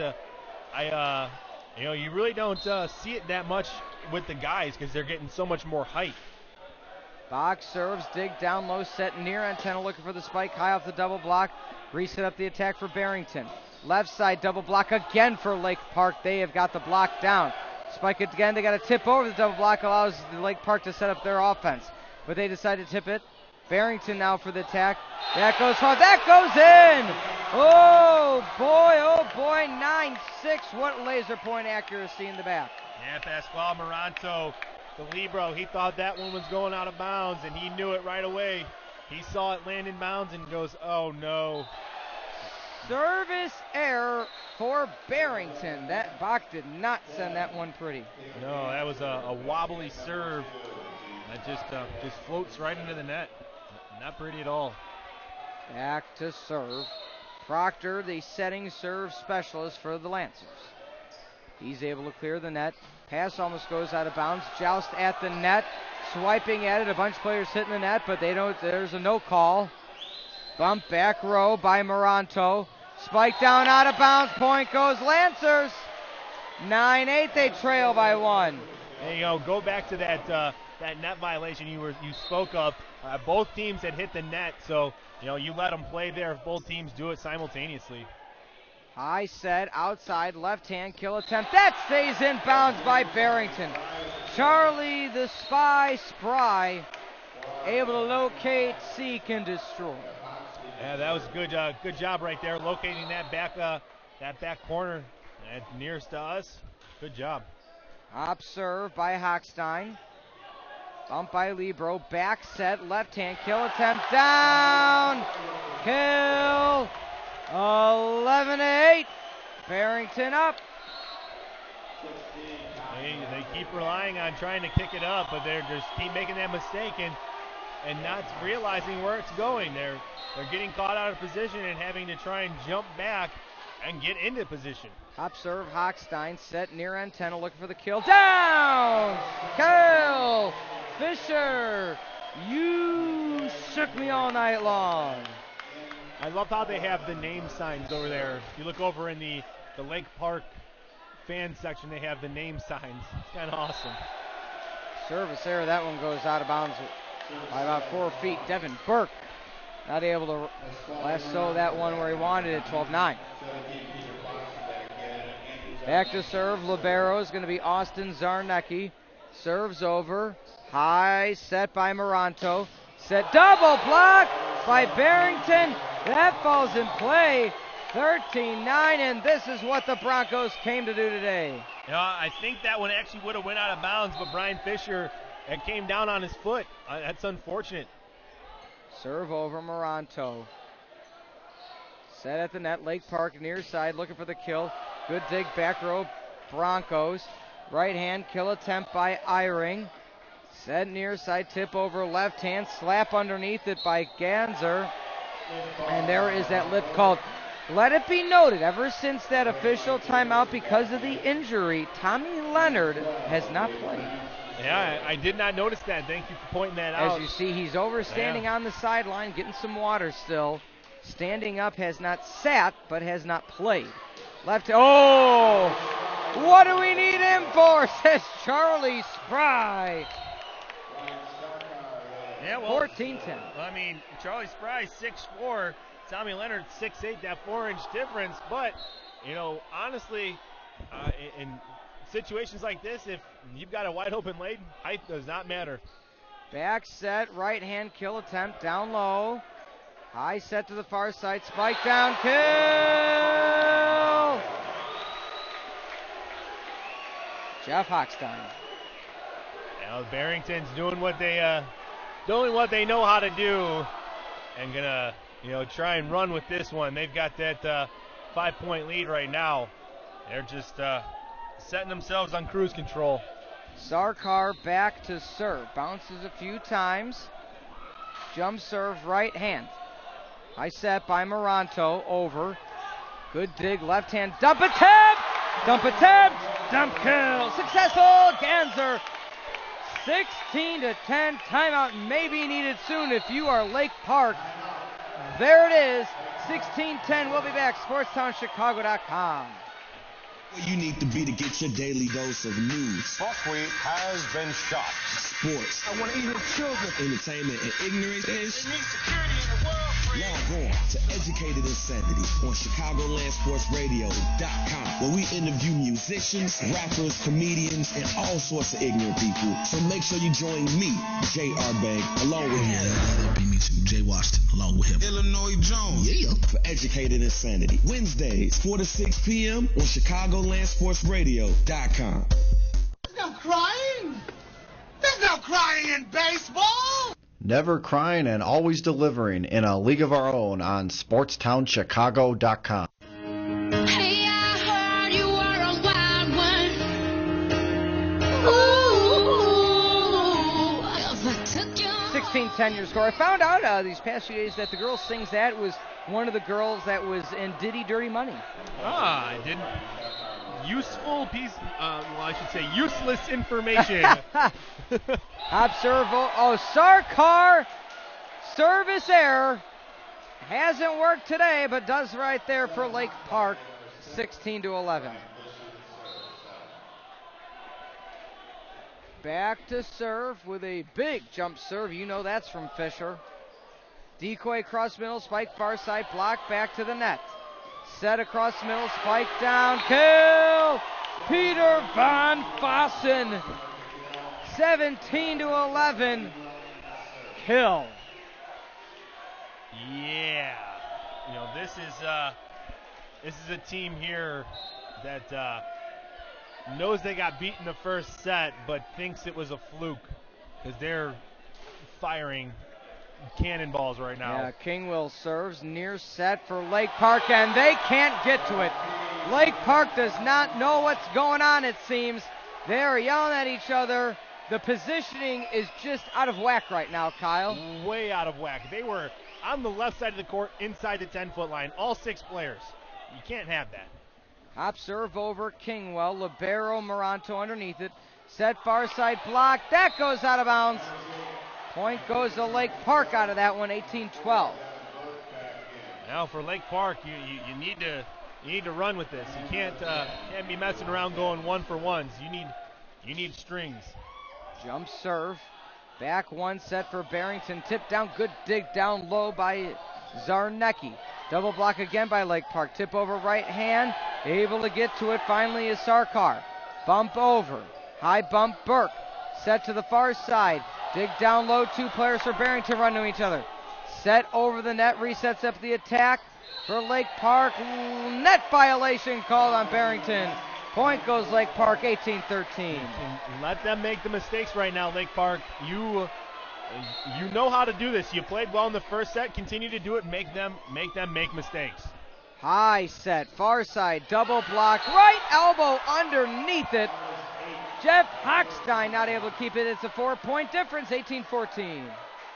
You really don't see it that much with the guys because they're getting so much more height. Bach serves, dig down low, set near antenna, looking for the spike, high off the double block. Reset up the attack for Barrington. Left side double block again for Lake Park. They have got the block down. Spike it again. They got to tip over the double block, allows the Lake Park to set up their offense. But they decide to tip it. Barrington now for the attack. That goes hard. That goes in. Oh boy. 9-6. What laser point accuracy in the back. Yeah, Pasquale Moranto, the libero, he thought that one was going out of bounds, and he knew it right away. He saw it land in bounds and goes, oh no. Service error for Barrington. That Bach did not send that one pretty. No, that was a wobbly serve. That just floats right into the net. Not pretty at all. Back to serve. Proctor, the setting serve specialist for the Lancers. He's able to clear the net. Pass almost goes out of bounds. Joust at the net. Swiping at it. A bunch of players hitting the net, but there's a no call. Bump back row by Moranto. Spike down out of bounds. Point goes Lancers. 9-8. They trail by 1. There you go. Go back to that net violation you spoke of. Both teams had hit the net, so you let them play there if both teams do it simultaneously. High set, outside, left hand, kill attempt. That stays in bounds by Barrington. Charlie the Spry, able to locate, seek, and destroy. Yeah, that was good job right there, locating that back corner nearest to us. Good job. Hop serve by Hochstein. Bump by Libero. Back set. Left hand. Kill attempt. Down. Kill. 11-8. Barrington up. They keep relying on trying to kick it up, but they're just keep making that mistake and not realizing where it's going. They're getting caught out of position and having to try and jump back and get into position. Hop serve, Hochstein, set near antenna, looking for the kill. Down! Kill! Fisher! You shook me all night long. I love how they have the name signs over there. If you look over in the Lake Park fan section, they have the name signs. It's kind of awesome. Service error, that one goes out of bounds by about 4 feet. Devin Burke not able to lasso that one where he wanted it, 12-9. Back to serve, libero is going to be Austin Zarnecki. Serves over, high set by Moranto. Set double block by Barrington. That falls in play, 13-9, and this is what the Broncos came to do today. I think that one actually would have went out of bounds, but Brian Fisher came down on his foot. That's unfortunate. Serve over Moranto. Set at the net, Lake Park near side, looking for the kill. Good dig, back row, Broncos. Right hand, kill attempt by Eyring. Set near side, tip over left hand, slap underneath it by Ganser. And there is that lip called. Let it be noted, ever since that official timeout because of the injury, Tommy Leonard has not played. Yeah, I did not notice that. Thank you for pointing that out. As you see, he's standing on the sideline, getting some water still. Standing up, has not sat, but has not played. Left, oh! What do we need him for, says Charlie Spry. Yeah, well, 14-10. I mean, Charlie Spry, 6'4", Tommy Leonard, 6'8", that 4-inch difference. But, honestly, in situations like this, if you've got a wide open lane, height does not matter. Back set, right hand kill attempt, down low. High set to the far side, spike down, kill! Jeff Hochstein. Barrington's doing what they know how to do, and gonna try and run with this one. They've got that 5-point lead right now. They're just setting themselves on cruise control. Sarkar back to serve, bounces a few times. Jump serve, right hand. High set by Moranto, over. Good dig, left hand, dump attempt! Dump attempt, dump kill. Successful, Ganser. 16-10, timeout may be needed soon if you are Lake Park. There it is, 16-10. We'll be back, SportsTownChicago.com. Where you need to be to get your daily dose of news. Buckwheat has been shot. Sports. I want to eat his children. Entertainment and ignorance is. They need security in the world, free. Log on to Educated Insanity on ChicagolandSportsRadio.com, where we interview musicians, rappers, comedians, and all sorts of ignorant people. So make sure you join me, Jay Arbag, along with him. That'd be me too, Jay Washington, along with him. Illinois Jones. Yeah. For Educated Insanity. Wednesdays, 4 to 6 p.m. on ChicagolandSportsRadio.com. There's no crying. There's no crying in baseball. Never crying and always delivering in a league of our own on SportsTownChicago.com. Hey, I heard you were a wild one. Ooh, 16-10 your score. I found out these past few days that the girl sings that was one of the girls that was in Diddy Dirty Money. I didn't. Useful piece, I should say useless information. Observe, Sarkar, service error. Hasn't worked today, but does right there for Lake Park, 16-11. Back to serve with a big jump serve. You know that's from Fisher. Decoy across middle, spike far side, block back to the net. Set across middle, spike down, kill! Peter Van Fossen, 17-11, kill. Yeah, this is a team here that knows they got beat in the first set, but thinks it was a fluke because they're firing cannonballs right now. Yeah, Kingwell serves near set for Lake Park, and they can't get to it. Lake Park does not know what's going on, it seems. They're yelling at each other. The positioning is just out of whack right now, Kyle. Way out of whack. They were on the left side of the court, inside the 10-foot line, all 6 players. You can't have that. Hop serve over Kingwell. Libero Moranto underneath it. Set far side block. That goes out of bounds. Point goes to Lake Park out of that one, 18-12. Now for Lake Park, you need to run with this. You can't be messing around going 1-for-1s. You need strings. Jump serve. Back one set for Barrington. Tip down. Good dig down low by Zarnecki. Double block again by Lake Park. Tip over right hand. Able to get to it finally is Sarkar. Bump over. High bump Burke. Set to the far side. Dig down low. 2 players for Barrington run to each other. Set over the net. Resets up the attack for Lake Park. Net violation called on Barrington. Point goes Lake Park, 18-13. Let them make the mistakes right now, Lake Park. You know how to do this. You played well in the first set. Continue to do it. Make them make mistakes. High set, far side, double block, right elbow underneath it. Jeff Hochstein not able to keep it. It's a 4-point difference, 18-14.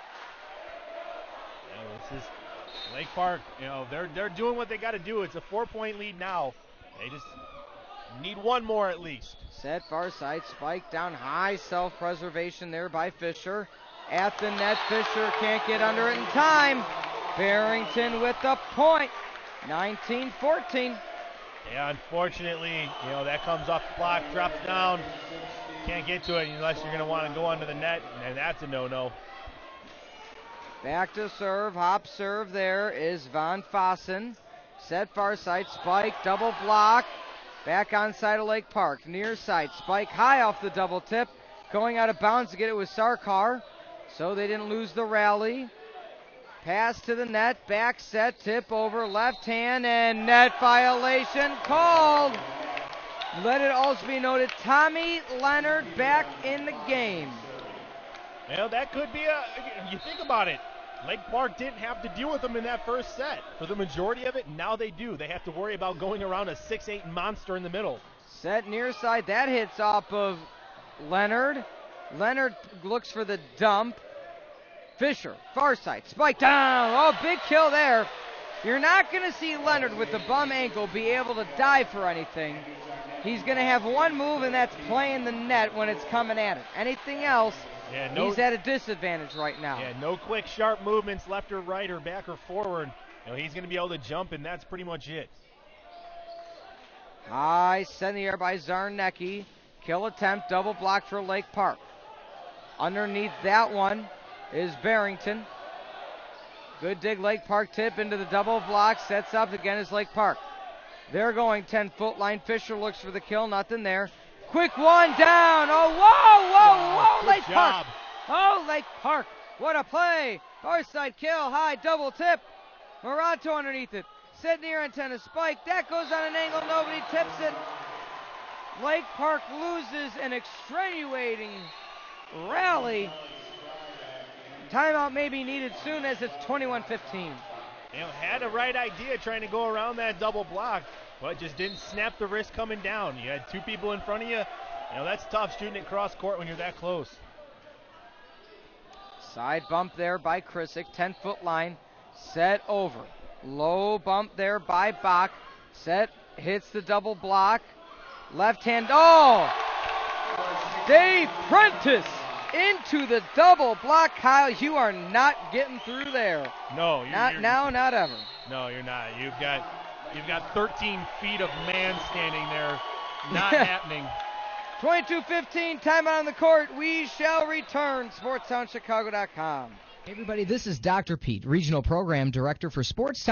This is Lake Park. They're doing what they got to do. It's a 4-point lead now. They just need one more at least. Set far side, spike down high, self-preservation there by Fisher. At the net, Fisher can't get under it in time. Barrington with the point, 19-14. Yeah, unfortunately, that comes off the block, drops down. Can't get to it unless you're going to want to go under the net, and that's a no-no. Back to serve, hop serve there is Van Fossen. Set far side, spike, double block. Back on side of Lake Park, near side, spike high off the double tip. Going out of bounds to get it with Sarkar, so they didn't lose the rally. Pass to the net, back set, tip over, left hand, and net violation called. Let it also be noted, Tommy Leonard back in the game. Well, that could be you think about it. Lake Park didn't have to deal with them in that first set. For the majority of it, now they do. They have to worry about going around a 6'8" monster in the middle. Set near side, that hits off of Leonard. Leonard looks for the dump. Fisher, far side, spike down. Oh, big kill there. You're not going to see Leonard with the bum ankle be able to dive for anything. He's going to have one move, and that's playing the net when it's coming at him. Anything else, he's at a disadvantage right now. Yeah, no quick, sharp movements left or right or back or forward. He's going to be able to jump, and that's pretty much it. High, set in the air by Zarnecki. Kill attempt, double block for Lake Park. Underneath that one is Barrington. Good dig, Lake Park tip into the double block. Sets up again is Lake Park. They're going 10-foot line. Fisher looks for the kill. Nothing there. Quick one down. Oh, whoa, Lake Park. Oh, Lake Park. What a play. Far side kill. High double tip. Morato underneath it. Set near antenna spike. That goes on an angle. Nobody tips it. Lake Park loses an extenuating rally. Timeout may be needed soon as it's 21-15. Had a right idea trying to go around that double block, but just didn't snap the wrist coming down. You had two people in front of you. That's tough shooting it cross court when you're that close. Side bump there by Krissick. 10-foot line. Set over. Low bump there by Bach. Set hits the double block. Left hand. Oh! Dave Prentice into the double block. Kyle, you are not getting through there. No, not now, not ever. No, you're not. You've got 13 feet of man standing there. Not happening. 22-15, timeout on the court. We shall return. SportsTownChicago.com. Hey everybody, this is Dr. Pete, Regional Program Director for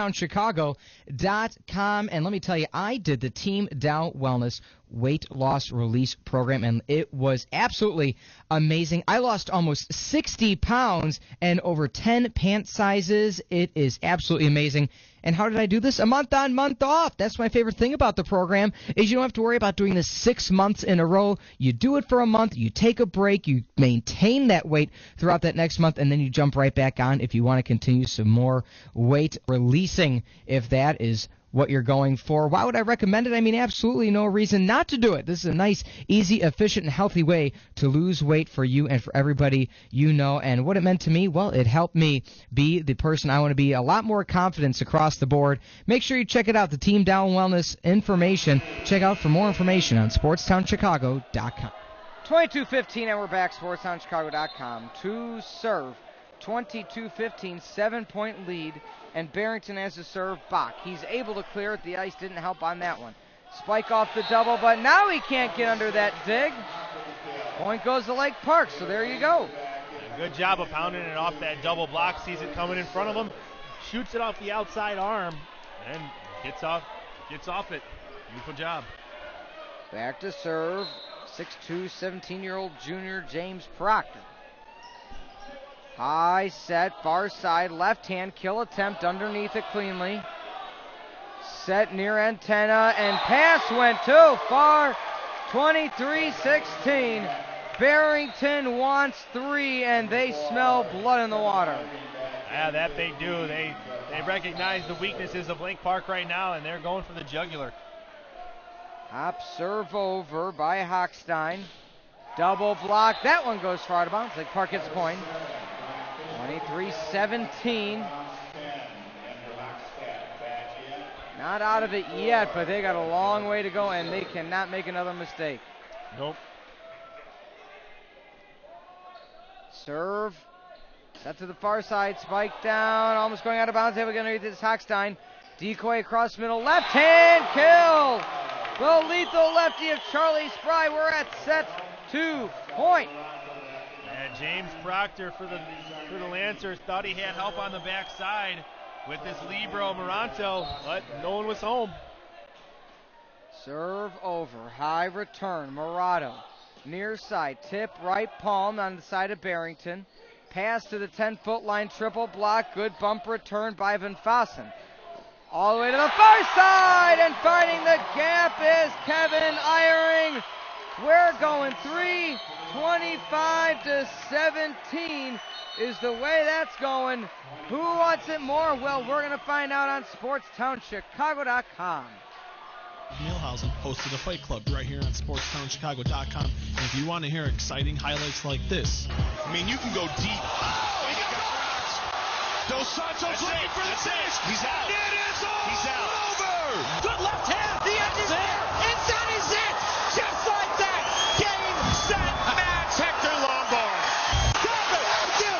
SportsTownChicago.com. And let me tell you, I did the Team Dow Wellness Weight Loss Release Program, and it was absolutely amazing. I lost almost 60 pounds and over 10 pant sizes. It is absolutely amazing. And how did I do this? A month on, month off. That's my favorite thing about the program is you don't have to worry about doing this 6 months in a row. You do it for a month, you take a break, you maintain that weight throughout that next month, and then you jump right back on if you want to continue some more weight releasing, if that is what you're going for. Why would I recommend it? I mean, absolutely no reason not to do it. This is a nice, easy, efficient, and healthy way to lose weight for you and for everybody you know. And what it meant to me, well, it helped me be the person I want to be. A lot more confidence across the board. Make sure you check it out, the Team Dow Wellness information. Check out for more information on SportsTownChicago.com. 22-15, and we're back, SportsTownChicago.com. To serve. 22-15, 7-point lead, and Barrington has to serve Bach. He's able to clear it. The ice didn't help on that one. Spike off the double, but now he can't get under that dig. Point goes to Lake Park, so there you go. Good job of pounding it off that double block. Sees it coming in front of him, shoots it off the outside arm, and gets off it. Beautiful job. Back to serve, 6'2", 17-year-old junior James Proctor. High set, far side, left hand, kill attempt underneath it cleanly. Set near antenna, and pass went too far. 23-16. Barrington wants three, and they smell blood in the water. Yeah, that they do. They recognize the weaknesses of Lake Park right now, and they're going for the jugular. Hop serve over by Hochstein. Double block. That one goes far out of bounds. Lake Park gets a point. 23-17. Not out of it yet, but they got a long way to go, and they cannot make another mistake. Nope. Serve. Set to the far side. Spike down. Almost going out of bounds. They have again underneath this Hochstein. Decoy across middle. Left hand kill. The lethal lefty of Charlie Spry. We're at set 2 point. And James Proctor for the Lancers thought he had help on the backside with this libero Moranto, but no one was home. Serve over, high return, Morato. Near side, tip right palm on the side of Barrington. Pass to the 10-foot line, triple block, good bump return by Van Fossen. All the way to the far side, and finding the gap is Kevin Eyring. We're going 25-17 is the way that's going. Who wants it more? Well, we're going to find out on SportsTownChicago.com. Mielhausen, host of the Fight Club, right here on SportsTownChicago.com. And if you want to hear exciting highlights like this, I mean, you can go deep. Dos Santos looking for the finish. He's out. It is all He's out. over. Good left hand. The end is there. And that is it. Just like that. Game, set, match. Hector Lombard. Stop it.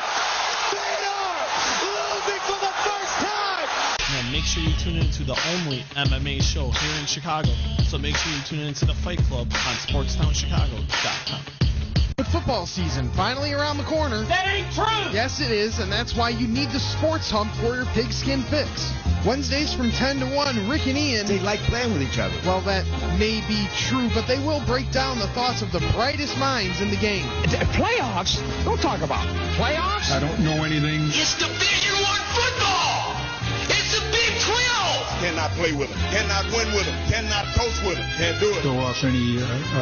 They are losing for the first time. And make sure you tune in to the only MMA show here in Chicago. So make sure you tune in to the Fight Club on SportsTownChicago.com. With football season finally around the corner. That ain't true. Yes, it is, and that's why you need the Sports Hump for your pigskin fix. Wednesdays from 10 to 1, Rick and Ian. They like playing with each other. Well, that may be true, but they will break down the thoughts of the brightest minds in the game. Playoffs? Don't talk about Playoffs? I don't know anything. It's Division I football. It's the Big 12. Cannot play with them. Cannot win with them. Cannot coach with them. Can't do it. Throw off any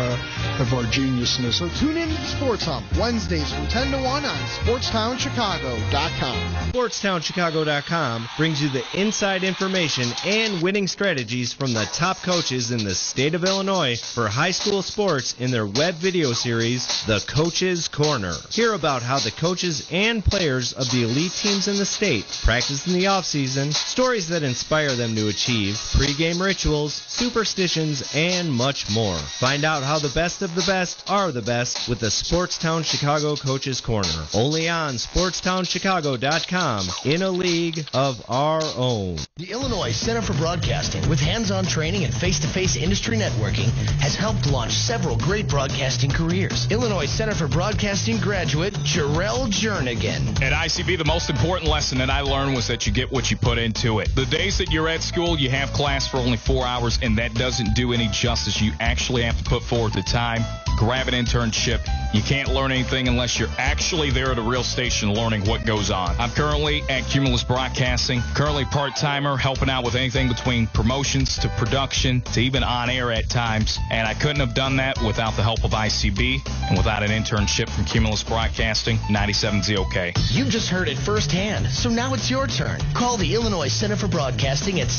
of our geniusness. So tune in to the Sports Hump, Wednesdays from 10 to 1 on SportsTownChicago.com. SportsTownChicago.com brings you the inside information and winning strategies from the top coaches in the state of Illinois for high school sports in their web video series, The Coach's Corner. Hear about how the coaches and players of the elite teams in the state practice in the offseason, stories that inspire them to achieve, pregame rituals, superstitions, and much more. Find out how the best of the best are the best with the Sportstown Chicago Coach's Corner. Only on SportsTownChicago.com in a league of our own. The Illinois Center for Broadcasting, with hands-on training and face-to-face industry networking, has helped launch several great broadcasting careers. Illinois Center for Broadcasting graduate Jarrell Jernigan. At ICB, the most important lesson that I learned was that you get what you put into it. The days that you're at school, you have class for only 4 hours, and that doesn't do any justice. You actually have to put forward the time. Grab an internship. You can't learn anything unless you're actually there at a real station learning what goes on. I'm currently at Cumulus Broadcasting, currently part-timer, helping out with anything between promotions to production to even on air at times. And I couldn't have done that without the help of ICB and without an internship from Cumulus Broadcasting, 97 ZOK. You've just heard it firsthand, so now it's your turn. Call the Illinois Center for Broadcasting at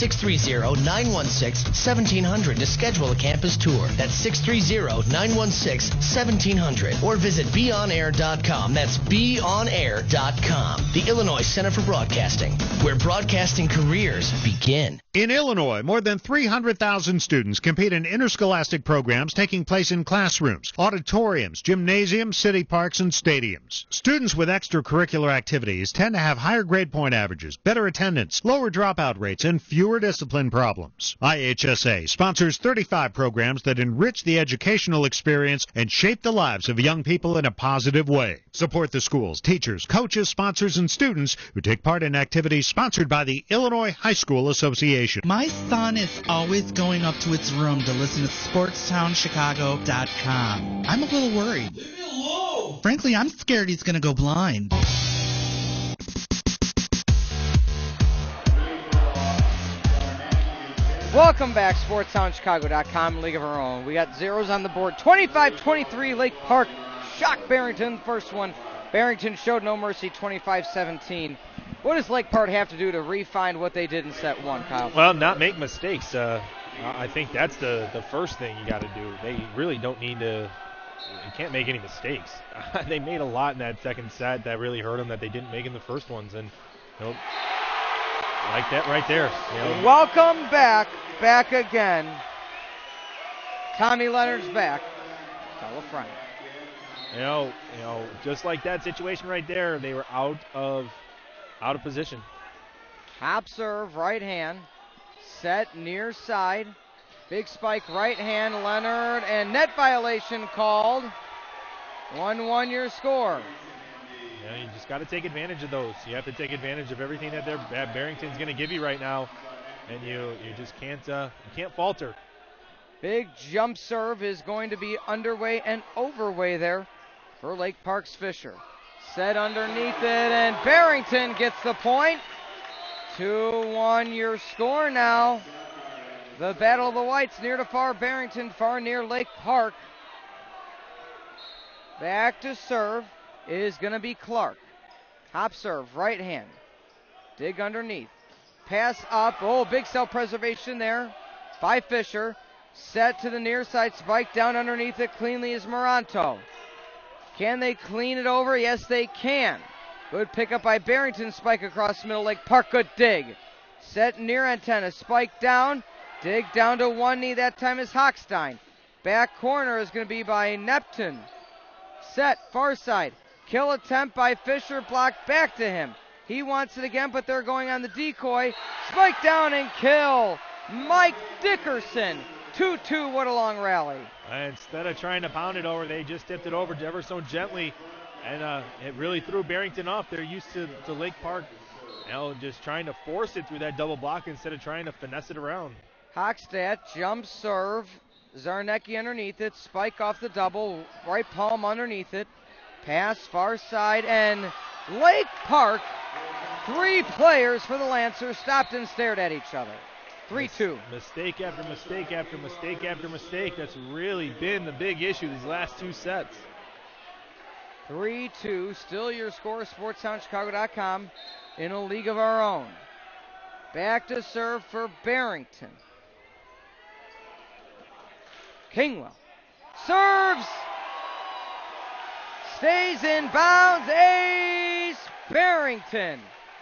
630-916-1700 to schedule a campus tour. That's 630-916-1700. Or visit beonair.com. That's beonair.com. The Illinois Center for Broadcasting, where broadcasting careers begin. In Illinois, more than 300,000 students compete in interscholastic programs taking place in classrooms, auditoriums, gymnasiums, city parks, and stadiums. Students with extracurricular activities tend to have higher grade point averages, better attendance, lower dropout rates, and fewer discipline problems. IHSA sponsors 35 programs that enrich the educational experience and shape the lives of young people in a positive way. Support the schools, teachers, coaches, sponsors, and students who take part in activities sponsored by the Illinois High School Association. My son is always going up to its room to listen to SportsTownChicago.com. I'm a little worried. Leave me alone. Frankly, I'm scared he's going to go blind. Welcome back, SportsTownChicago.com, League of Our Own. We got zeros on the board. 25-23, Lake Park. Shock Barrington, first one. Barrington showed no mercy, 25-17. What does Lake Park have to do to refine what they did in set one, Kyle? Well, not make mistakes. I think that's the first thing you got to do. They really don't need to. You can't make any mistakes. They made a lot in that second set that really hurt them that they didn't make in the first ones, and like that right there. Welcome back again. Tommy Leonard's back. Tell a friend. Just like that situation right there, they were out of position. Hop serve, right hand. Set near side. Big spike, right hand, Leonard, and net violation called. 1-1 your score. You just got to take advantage of those. You have to take advantage of everything that Barrington's going to give you right now, and you just can't falter. Big jump serve is going to be underway and overway there for Lake Park's Fisher. Set underneath it, and Barrington gets the point. 2-1 your score now. The Battle of the Whites near to far Barrington, far near Lake Park. Back to serve is going to be Clark. Hop serve, right hand. Dig underneath. Pass up. Oh, big self-preservation there by Fisher. Set to the near side. Spike down underneath it cleanly is Moranto. Can they clean it over? Yes, they can. Good pickup by Barrington. Spike across middle. Lake Park. Good dig. Set near antenna. Spike down. Dig down to one knee. That time is Hochstein. Back corner is going to be by Neptune. Set far side. Kill attempt by Fisher. Blocked back to him. He wants it again, but they're going on the decoy. Spike down and kill. Mike Dickerson. 2-2. What a long rally. Instead of trying to pound it over, they just tipped it over ever so gently. And it really threw Barrington off. They're used to Lake Park, just trying to force it through that double block instead of trying to finesse it around. Hochstadt jump serve. Zarnecki underneath it. Spike off the double. Right palm underneath it. Pass far side. And Lake Park, 3 players for the Lancers stopped and stared at each other. 3-2. Mistake after mistake after mistake after mistake. That's really been the big issue these last 2 sets. 3-2. Still your score. SportsTownChicago.com in a league of our own. Back to serve for Barrington. Kingwell serves. Stays in bounds. Ace Barrington.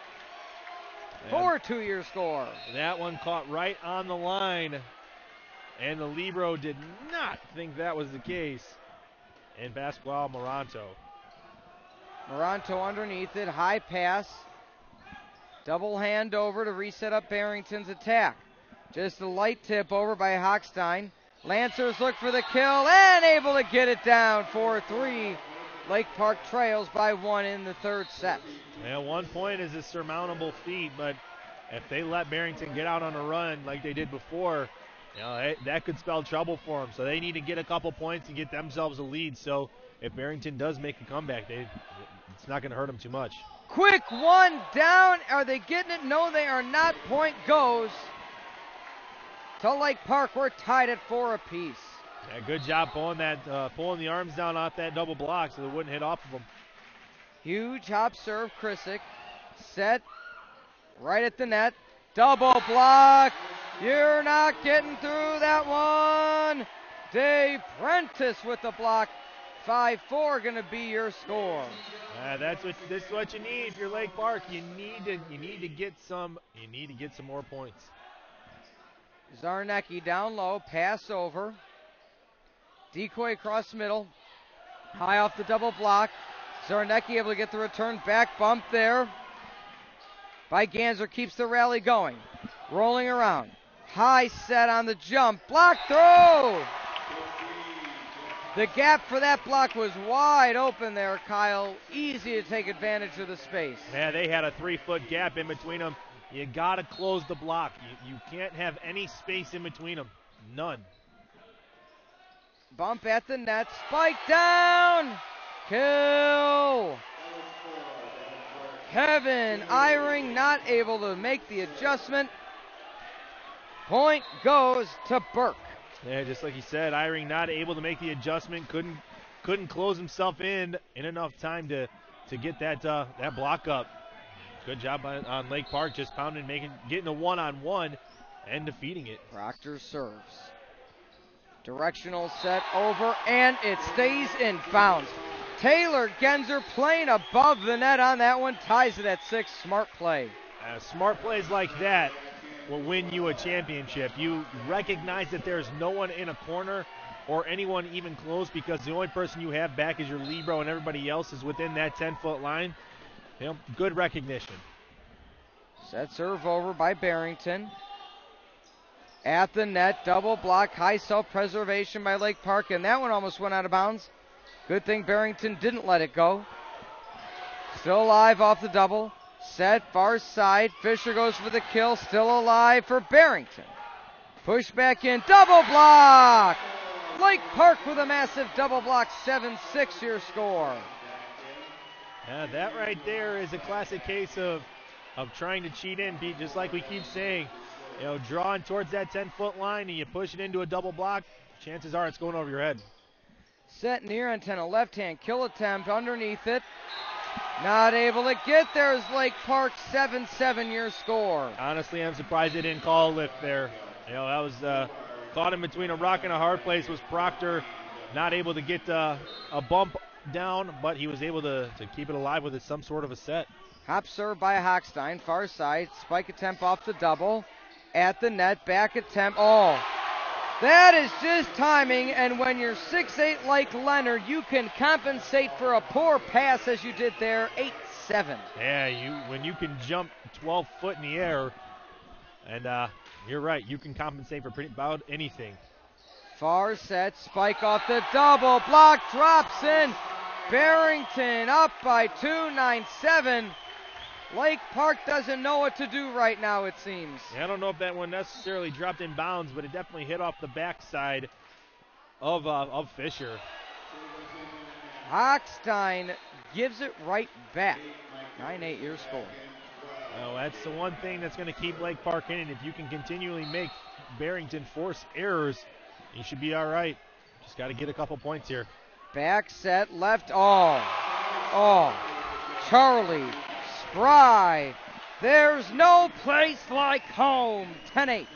4-2 your score. That one caught right on the line. And the libero did not think that was the case. And Pasquale Moranto. Moranto underneath it. High pass. Double hand over to reset up Barrington's attack. Just a light tip over by Hochstein. Lancers look for the kill and able to get it down. 4-3. Lake Park trails by 1 in the third set. Yeah, 1 point is a surmountable feat, but if they let Barrington get out on a run like they did before, that could spell trouble for them. So they need to get a couple points and get themselves a lead. So if Barrington does make a comeback, it's not going to hurt them too much. Quick one down. Are they getting it? No, they are not. Point goes to Lake Park. We're tied at 4 apiece. Yeah, good job pulling the arms down off that double block so they wouldn't hit off of them. Huge hop serve, Krisick. Set right at the net. Double block. You're not getting through that one. Dave Prentice with the block. 5-4 going to be your score. This is what you need if you're Lake Park. You need to get some more points. Zarnecki down low, pass over. Decoy across middle. High off the double block. Zarnecki able to get the return back bump there. By Ganser, keeps the rally going. Rolling around. High set on the jump. Block throw. The gap for that block was wide open there, Kyle. Easy to take advantage of the space. Yeah, they had a 3-foot gap in between them. You got to close the block. You can't have any space in between them. None. Bump at the net. Spike down. Kill. Kevin Eyring not able to make the adjustment. Point goes to Burke. Yeah, just like he said, Eyring not able to make the adjustment. Couldn't close himself in enough time to get that block up. Good job on Lake Park, just pounding, getting a one-on-one and defeating it. Proctor serves. Directional set over, and it stays in bounds. Taylor Genser playing above the net on that one, ties it at 6. Smart play. Smart plays like that will win you a championship. You recognize that there's no one in a corner or anyone even close because the only person you have back is your libero and everybody else is within that 10-foot line. Good recognition. Set serve over by Barrington. At the net, double block, high self-preservation by Lake Park, and that one almost went out of bounds. Good thing Barrington didn't let it go. Still alive off the double. Set far side. Fisher goes for the kill. Still alive for Barrington. Push back in. Double block. Lake Park with a massive double block. 7-6 your score. That right there is a classic case of trying to cheat in, Pete, just like we keep saying. Drawing towards that 10-foot line and you push it into a double block, chances are it's going over your head. Set near antenna, left hand, kill attempt underneath it. Not able to get there is Lake Park. 7-7 your score. Honestly, I'm surprised they didn't call a lift there. That was caught in between a rock and a hard place was Proctor. Not able to get a bump down, but he was able to keep it alive with some sort of a set. Hop serve by Hochstein, far side, spike attempt off the double, at the net, back attempt, that is just timing, and when you're 6'8" like Leonard, you can compensate for a poor pass as you did there, 8-7. Yeah, when you can jump 12 foot in the air, and you're right, you can compensate for pretty about anything. Far set, spike off the double, block drops in, Barrington up by 2, 9-7. Lake Park doesn't know what to do right now, it seems. Yeah, I don't know if that one necessarily dropped in bounds, but it definitely hit off the backside of Fisher. Hochstein gives it right back. 9-8 your score. Well, that's the one thing that's going to keep Lake Park in it. If you can continually make Barrington force errors, you should be all right. Just got to get a couple points here. Back set, left, Charlie Spry, there's no place like home, 10-8.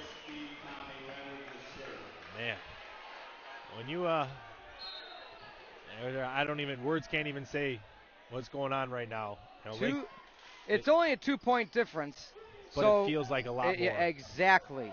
Man, when you, words can't even say what's going on right now. It's only a 2-point difference. But so it feels like a lot more. Exactly.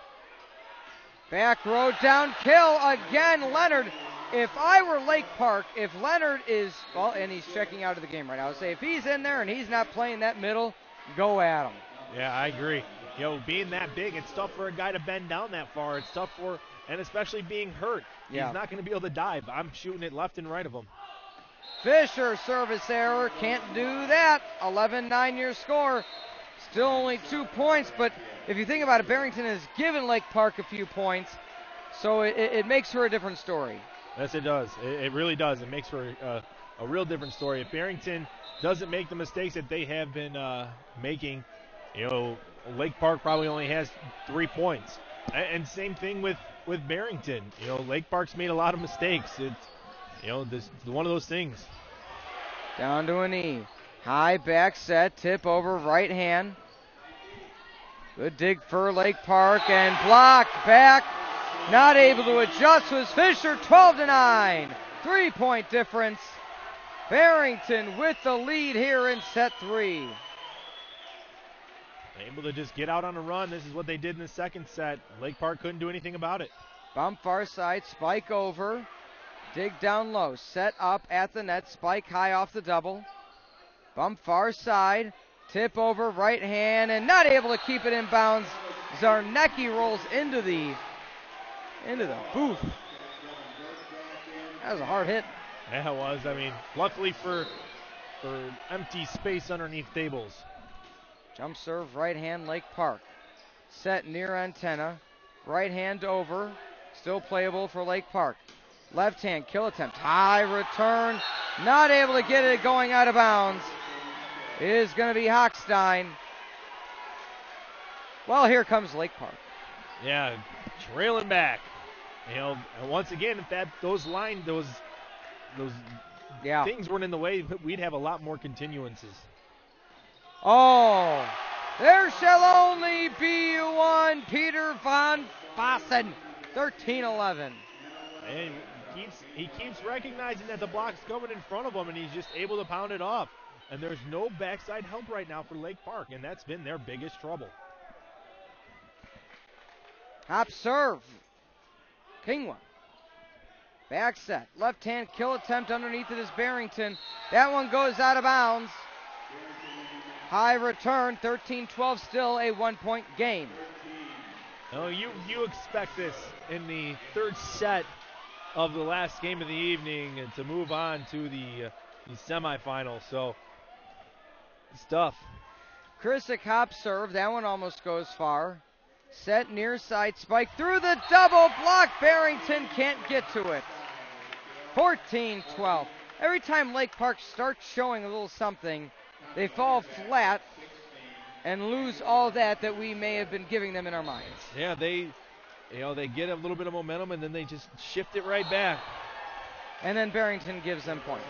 Back row down, kill again, Leonard. If I were Lake Park, if Leonard is, and he's checking out of the game right now, I would say if he's in there and he's not playing that middle, go at him. Yeah, I agree. Being that big, it's tough for a guy to bend down that far. It's tough and especially being hurt. Yeah. He's not going to be able to dive. I'm shooting it left and right of him. Fisher, service error, can't do that. 11-9 your score. Still only 2 points, but if you think about it, Barrington has given Lake Park a few points, so it makes for a different story. Yes, it does. It really does. It makes for a real different story. If Barrington doesn't make the mistakes that they have been making, Lake Park probably only has 3 points. And same thing with Barrington. Lake Park's made a lot of mistakes. It's one of those things. Down to a knee. High back set, tip over right hand. Good dig for Lake Park and blocked back. Not able to adjust was Fisher, 12-9. 3-point difference. Barrington with the lead here in set 3. Able to just get out on a run. This is what they did in the second set. Lake Park couldn't do anything about it. Bump far side, spike over. Dig down low, set up at the net, spike high off the double. Bump far side, tip over right hand, and not able to keep it in bounds. Zarnecki rolls into the booth. That was a hard hit. Yeah, it was. Luckily for empty space underneath tables. Jump serve, right hand, Lake Park. Set near antenna. Right hand over. Still playable for Lake Park. Left hand, kill attempt. High return. Not able to get it going out of bounds. It is going to be Hochstein. Well, here comes Lake Park. Yeah, trailing back. And once again, if those things weren't in the way, we'd have a lot more continuances. There shall only be one. Peter Van Fossen, 13-11. And he keeps recognizing that the block's coming in front of him, and he's just able to pound it off. And there's no backside help right now for Lake Park, and that's been their biggest trouble. Hop serve. Kingwa. Back set. Left hand kill attempt underneath it is Barrington. That one goes out of bounds. High return, 13-12, still a 1-point game. You expect this in the third set of the last game of the evening and to move on to the semifinals. So it's tough. Krisick hop serve. That one almost goes far. Set near side spike through the double block. Barrington can't get to it. 14-12. Every time Lake Park starts showing a little something, they fall flat and lose all that we may have been giving them in our minds. Yeah, they get a little bit of momentum and then they just shift it right back. And then Barrington gives them points.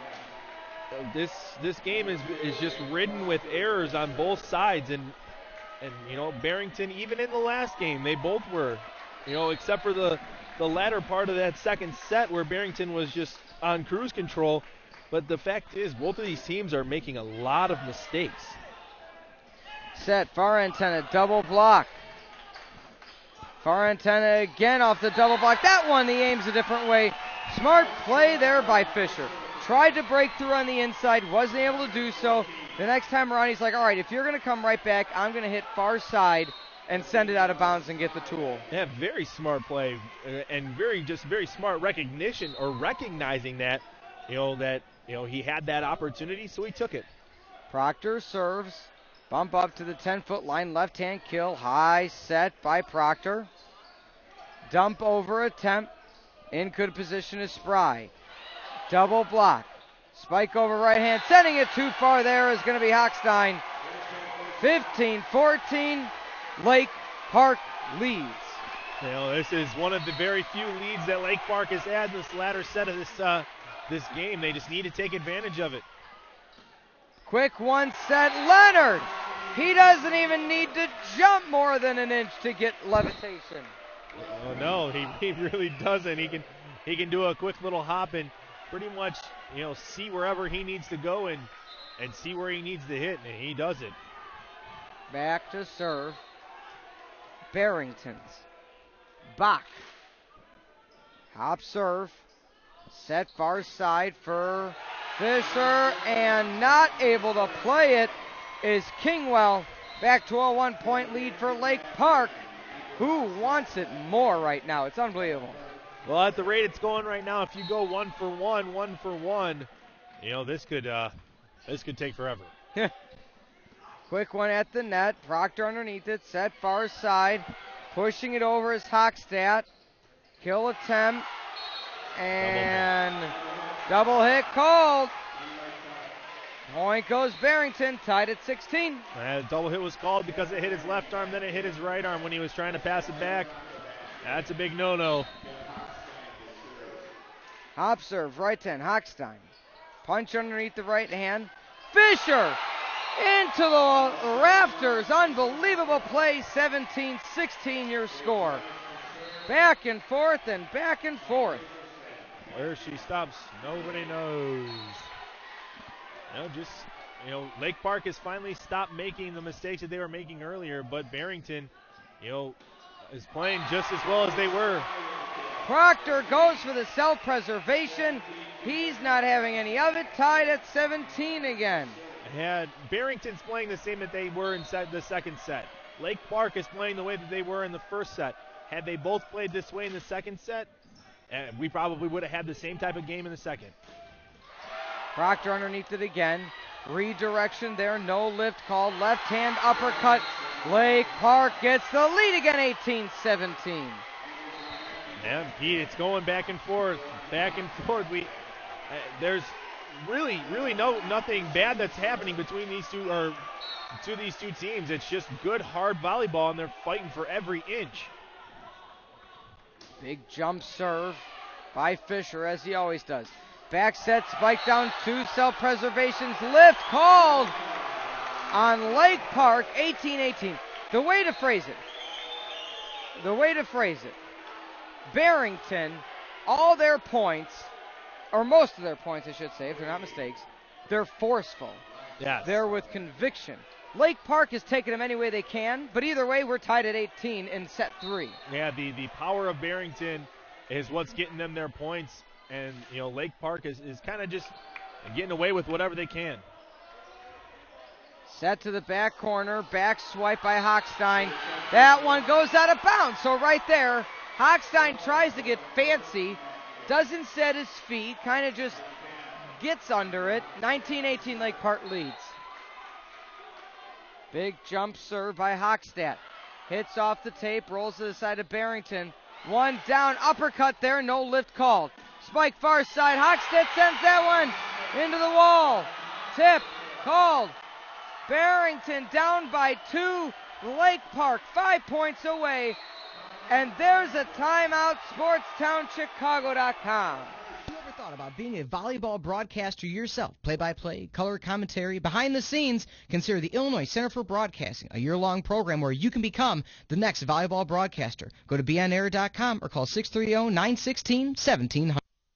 This game is just ridden with errors on both sides, and Barrington, even in the last game, they both were, except for the the latter part of that second set where Barrington was just on cruise control. But the fact is, both of these teams are making a lot of mistakes. Set, far antenna, double block. Far antenna again off the double block. That one, the aim's a different way. Smart play there by Fisher. Tried to break through on the inside, wasn't able to do so. The next time around, he's like, all right, if you're going to come right back, I'm going to hit far side and send it out of bounds and get the tool. Yeah, very smart play and very smart recognition or recognizing that, he had that opportunity, so he took it. Proctor serves. Bump up to the 10-foot line. Left-hand kill. High set by Proctor. Dump over attempt. In good position is Spry. Double block. Spike over right hand. Sending it too far there is going to be Hochstein. 15-14. Lake Park leads. This is one of the very few leads that Lake Park has had in this latter set of this game. They just need to take advantage of it. Quick one set. Leonard. He doesn't even need to jump more than an inch to get levitation. Oh no, he really doesn't. He can do a quick little hop and pretty much see wherever he needs to go and see where he needs to hit, and he does it. Back to serve. Barrington's. Bach. Hop serve. Set far side for Fisher, and not able to play it is Kingwell. Back to a 1-point lead for Lake Park. Who wants it more right now? It's unbelievable. Well, at the rate it's going right now, if you go 1 for 1, this could take forever. Quick one at the net. Proctor underneath it. Set far side. Pushing it over is Hochstadt. Kill attempt. And double hit called. Point goes Barrington, tied at 16. Double hit was called because it hit his left arm, then it hit his right arm when he was trying to pass it back. That's a big no-no. Hop serve, right hand, Hochstein. Punch underneath the right hand. Fisher into the rafters. Unbelievable play, 17-16 your score. Back and forth and back and forth. Where she stops, nobody knows. Lake Park has finally stopped making the mistakes that they were making earlier, but Barrington, is playing just as well as they were. Proctor goes for the self-preservation. He's not having any of it. Tied at 17 again. Barrington's playing the same that they were in the second set. Lake Park is playing the way that they were in the first set. Had they both played this way in the second set, we probably would have had the same type of game in the second. Proctor underneath it again. Redirection there, no lift called. Left hand uppercut. Lake Park gets the lead again, 18-17. Yeah, Pete, it's going back and forth. There's really nothing bad that's happening between these two teams. It's just good, hard volleyball, and they're fighting for every inch. Big jump serve by Fisher, as he always does. Back set, spike down, 2 self-preservations. Lift called on Lake Park, 18-18. The way to phrase it. Barrington, all their points, or most of their points, I should say, if they're not mistakes, they're forceful. Yes. They're with conviction. Lake Park has taken them any way they can, but either way, we're tied at 18 in set 3. Yeah, the power of Barrington is what's getting them their points. And, Lake Park is kind of just getting away with whatever they can. Set to the back corner, back swipe by Hochstein. That one goes out of bounds. So right there, Hochstein tries to get fancy, doesn't set his feet, kind of just gets under it. 19-18 Lake Park leads. Big jump serve by Hochstadt. Hits off the tape, rolls to the side of Barrington. One down, uppercut there, no lift called. Spike far side, Hochstadt sends that one into the wall. Tip called. Barrington down by 2. Lake Park 5 points away. And there's a timeout, SportsTownChicago.com. Ever thought about being a volleyball broadcaster yourself? Play-by-play, color commentary, behind the scenes? Consider the Illinois Center for Broadcasting, a year-long program where you can become the next volleyball broadcaster. Go to beonair.com or call 630-916-1700.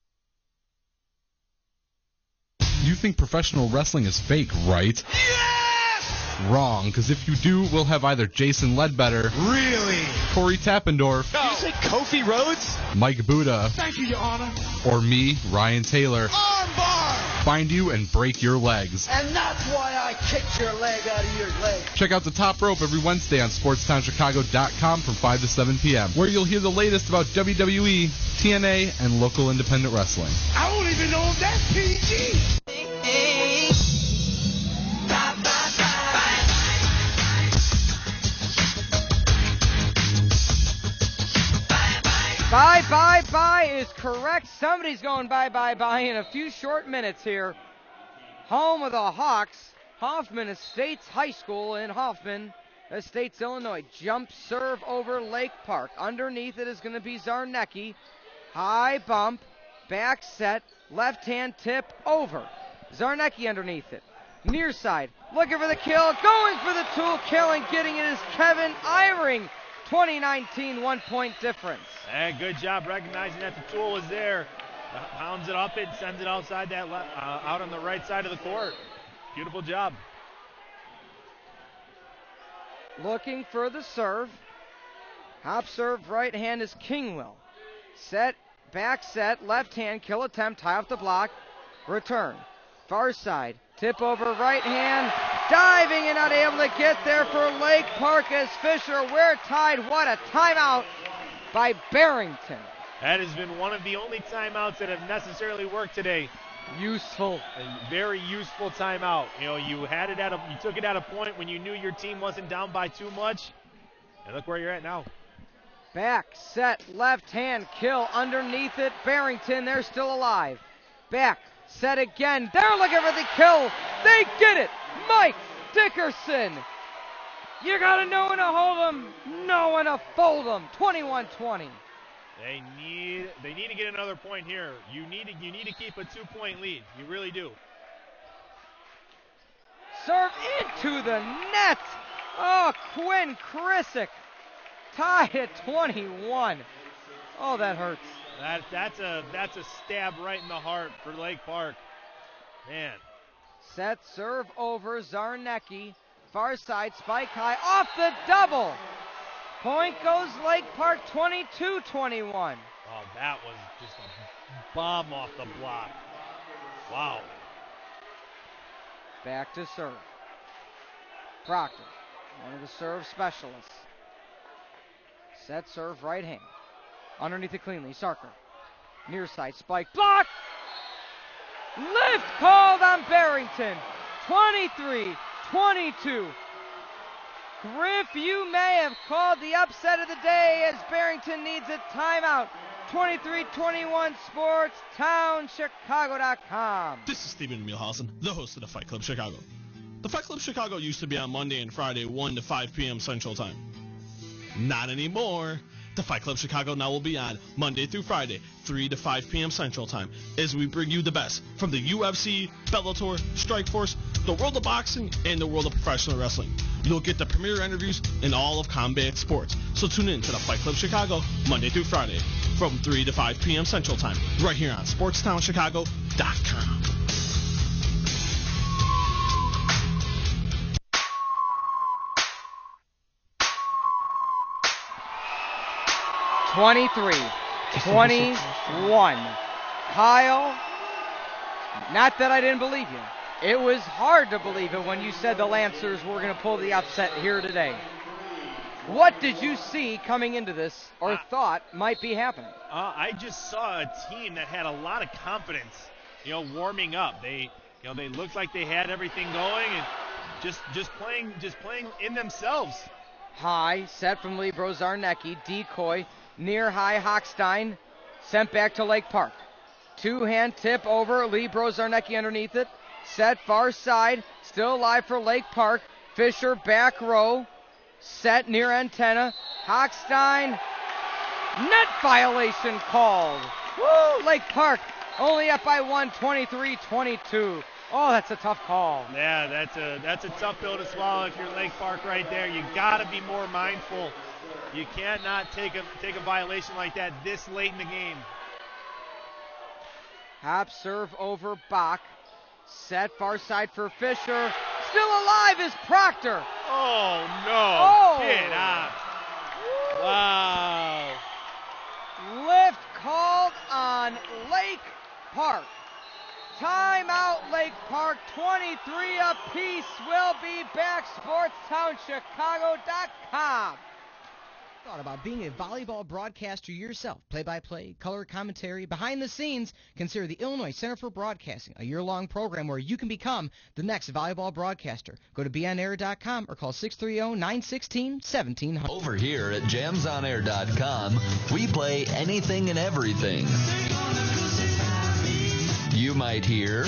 You think professional wrestling is fake, right? Wrong, because if you do, we'll have either Jason Ledbetter, Really? Corey Tappendorf, Did you say Kofi Rhodes? Mike Buddha, Thank you, Your Honor. or me, Ryan Taylor, Armbar! find you and break your legs. And that's why I kicked your leg out of your leg. Check out The Top Rope every Wednesday on SportsTownChicago.com from 5 to 7 p.m., where you'll hear the latest about WWE, TNA, and local independent wrestling. I don't even know if that's PG. Bye, bye, bye is correct. Somebody's going bye, bye, bye in a few short minutes here. Home of the Hawks, Hoffman Estates High School in Hoffman Estates, Illinois. Jump serve over Lake Park. Underneath it is going to be Zarnecki. High bump, back set, left hand tip over. Zarnecki underneath it. Near side, looking for the kill, going for the tool kill, and getting it is Kevin Eyring. 2019 1-point difference. And good job recognizing that the tool was there. Pounds it up and sends it outside that out on the right side of the court. Beautiful job. Looking for the serve. Hop serve right hand is Kingwell. Set, back set, left hand, kill attempt, tie off the block. Return. Far side. Tip over right hand. Diving and not able to get there for Lake Park as Fisher. We're tied. What a timeout by Barrington. That has been one of the only timeouts that have necessarily worked today. Useful. A very useful timeout. You know, you took it at a point when you knew your team wasn't down by too much. And look where you're at now. Back, set, left hand, kill underneath it. Barrington, they're still alive. Back, set again. They're looking for the kill. They get it. Mike Dickerson. You got to know when to hold them, know when to fold them. 21-20. They need to get another point here. You need to keep a 2-point lead. You really do. Serve into the net. Oh, Quinn Krisick tied at 21. Oh, that hurts. That's a stab right in the heart for Lake Park. Man. Set serve over Zarnecki. Far side, spike high, off the double. Point goes Lake Park, 22-21. Oh, that was just a bomb off the block. Wow. Back to serve. Proctor, one of the serve specialists. Set serve right hand. Underneath it cleanly, Sarker. Near side, spike, block! Lift called on Barrington. 23-22. Griff, you may have called the upset of the day as Barrington needs a timeout. 23-21 SportsTownChicago.com. This is Stephen Mielhausen, the host of the Fight Club Chicago. The Fight Club Chicago used to be on Monday and Friday, 1 to 5 p.m. Central Time. Not anymore. The Fight Club Chicago now will be on Monday through Friday, 3 to 5 p.m. Central Time, as we bring you the best from the UFC, Bellator, Strikeforce, the world of boxing, and the world of professional wrestling. You'll get the premier interviews in all of combat sports. So tune in to the Fight Club Chicago Monday through Friday from 3 to 5 p.m. Central Time, right here on SportsTownChicago.com. (23-21). Kyle, not that I didn't believe you. It was hard to believe it when you said the Lancers were going to pull the upset here today. What did you see coming into this or thought might be happening? I just saw a team that had a lot of confidence, warming up. They looked like they had everything going and just playing in themselves. High, set from Libro Zarnecki, decoy, near high Hochstein, sent back to Lake Park. Two-hand tip over, Libro Zarnecki underneath it. Set far side, still alive for Lake Park. Fisher back row, set near antenna. Hochstein, net violation called. Woo! Lake Park Only up by one, 23-22. Oh, that's a tough call. Yeah, that's a tough pill to swallow if you're Lake Park right there. You got to be more mindful. You cannot take a violation like that this late in the game. Hop serve over Bach. Set far side for Fisher. Still alive is Proctor. Oh, no. Oh. Get out. Wow. Lift called on Lake Park. Timeout, Lake Park. 23 apiece. We'll be back. SportsTownChicago.com. Thought about being a volleyball broadcaster yourself? Play-by-play, color commentary, behind the scenes? Consider the Illinois Center for Broadcasting, a year-long program where you can become the next volleyball broadcaster. Go to beonair.com or call 630-916-1700. Over here at jamsonair.com, we play anything and everything. You might hear...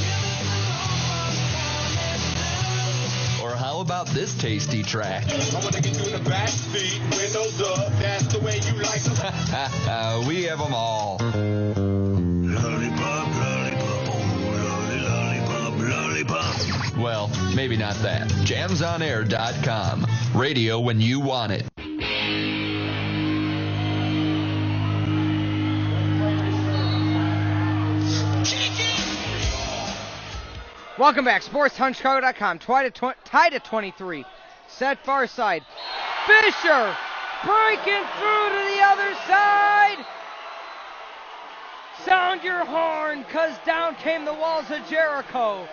Or how about this tasty track? I want to get you in the back seat, windows up, that's the way you like them. We have them all. Lollipop, lollipop, lollipop, lollipop. Well, maybe not that. jamsonair.com. Radio when you want it. Welcome back. SportsTownChicago.com. Tied at 23. Set far side. Fisher breaking through to the other side. Sound your horn, because down came the walls of Jericho.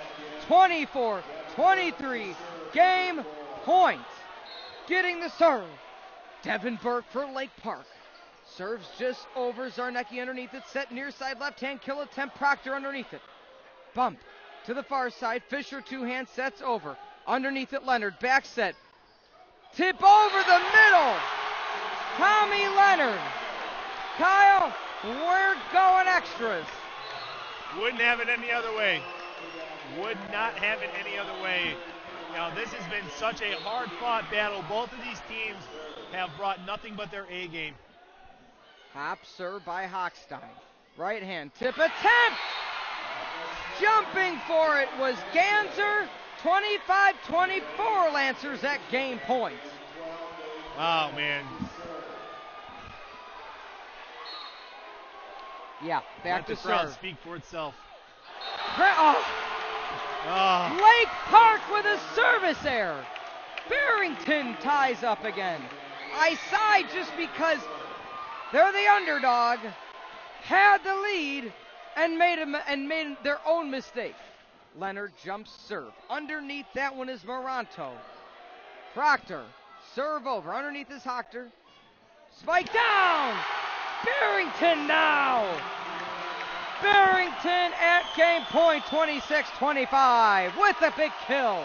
24-23. Game point. Getting the serve. Devin Burke for Lake Park. Serves just over Zarnecki underneath it. Set near side left hand kill attempt. Proctor underneath it. Bump. To the far side, Fisher two-hand sets over. Underneath it, Leonard, back set. Tip over the middle. Tommy Leonard. Kyle, we're going extras. Wouldn't have it any other way. Would not have it any other way. Now, this has been such a hard-fought battle. Both of these teams have brought nothing but their A game. Hop serve by Hochstein. Right hand tip attempt. Jumping for it was Ganser. 25-24 Lancers at game point. Wow, man. Yeah, back to Let the crowd serve. speak for itself. Lake Park with a service error. Barrington ties up again. I sighed just because they're the underdog, had the lead, and made their own mistake. Leonard jumps serve. Underneath that one is Moranto. Proctor, serve over. Underneath is Hochter. Spike down! Barrington now! Barrington at game point, 26-25 with a big kill.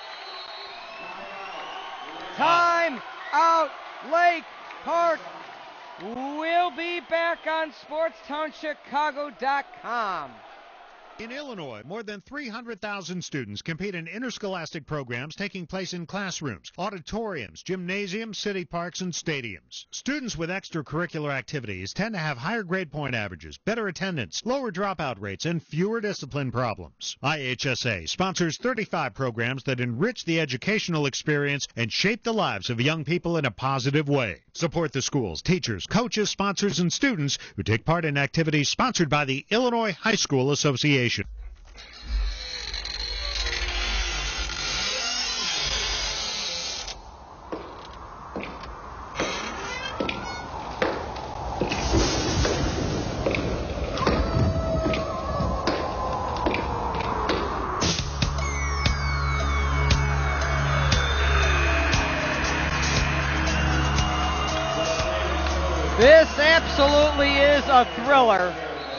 Time out, Lake Park. We'll be back on SportsTownChicago.com. In Illinois, more than 300,000 students compete in interscholastic programs taking place in classrooms, auditoriums, gymnasiums, city parks, and stadiums. Students with extracurricular activities tend to have higher grade point averages, better attendance, lower dropout rates, and fewer discipline problems. IHSA sponsors 35 programs that enrich the educational experience and shape the lives of young people in a positive way. Support the schools, teachers, coaches, sponsors, and students who take part in activities sponsored by the Illinois High School Association. This absolutely is a thriller.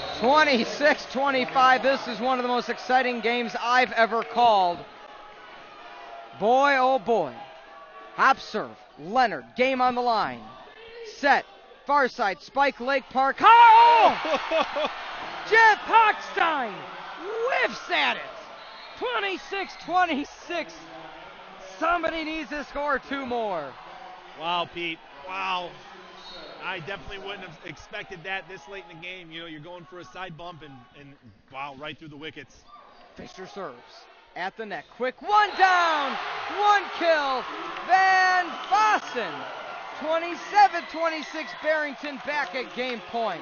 26-25. This is one of the most exciting games I've ever called. Boy, oh boy. Hop serve. Leonard. Game on the line. Set. Far side. Spike Lake Park. Oh! Jeff Hochstein whiffs at it. 26-26. Somebody needs to score two more. Wow, Pete. Wow. I definitely wouldn't have expected that this late in the game. You know, you're going for a side bump and wow, right through the wickets. Fisher serves at the net. Quick one down, one kill. Van Fossen. 27-26 Barrington back at game point.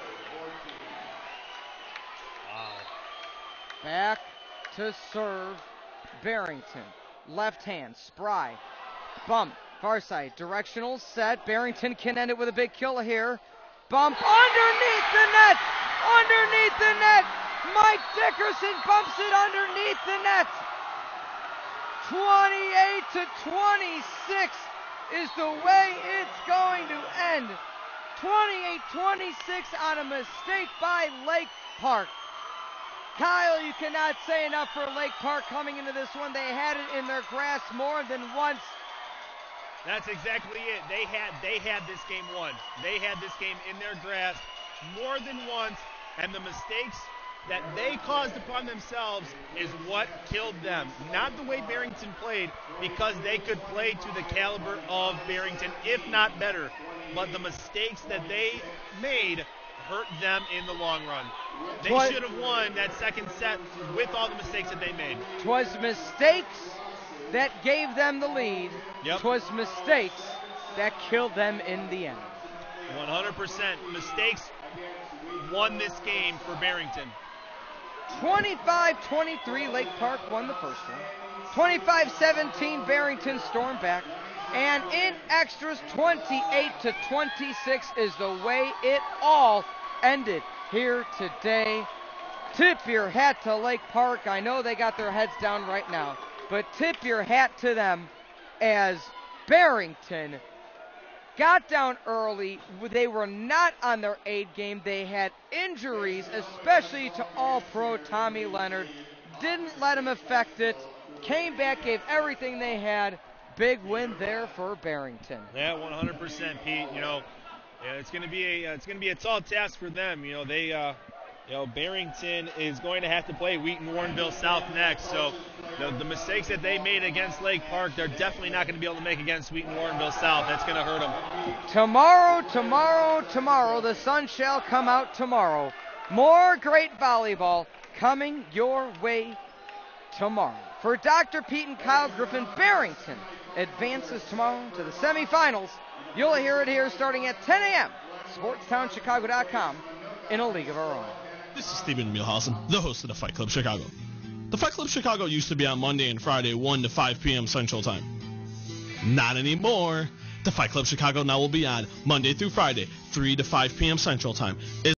Wow. Back to serve Barrington. Left hand, Spry. Bump, far side, directional, set. Barrington can end it with a big kill here. Bump underneath the net! Underneath the net! Mike Dickerson bumps it underneath the net. 28-26 is the way it's going to end. 28-26 on a mistake by Lake Park. Kyle, you cannot say enough for Lake Park coming into this one. They had it in their grasp more than once. That's exactly it. They had this game won. They had this game in their grasp more than once, and the mistakes that they caused upon themselves is what killed them. Not the way Barrington played, because they could play to the caliber of Barrington, if not better. But the mistakes that they made hurt them in the long run. They should have won that second set with all the mistakes that they made. 'Twas mistakes that gave them the lead. Yep. 'Twas mistakes that killed them in the end. 100% mistakes won this game for Barrington. 25-23, Lake Park won the first one. 25-17, Barrington stormed back. And in extras, 28-26 is the way it all ended here today. Tip your hat to Lake Park. I know they got their heads down right now, but tip your hat to them as Barrington got down early. They were not on their A game. They had injuries, especially to All-Pro Tommy Leonard. Didn't let him affect it. Came back, gave everything they had. Big win there for Barrington. Yeah, 100%, Pete. You know, it's going to be a tall task for them. You know, Barrington is going to have to play Wheaton Warrenville South next. So the mistakes that they made against Lake Park, they're definitely not going to be able to make against Wheaton Warrenville South. That's going to hurt them. Tomorrow, the sun shall come out tomorrow. More great volleyball coming your way tomorrow. For Dr. Pete and Kyle Griffin, Barrington advances tomorrow to the semifinals. You'll hear it here starting at 10 a.m. SportsTownChicago.com in a league of our own. This is Stephen Mielhausen, the host of the Fight Club Chicago. The Fight Club Chicago used to be on Monday and Friday, 1 to 5 p.m. Central Time. Not anymore. The Fight Club Chicago now will be on Monday through Friday, 3 to 5 p.m. Central Time.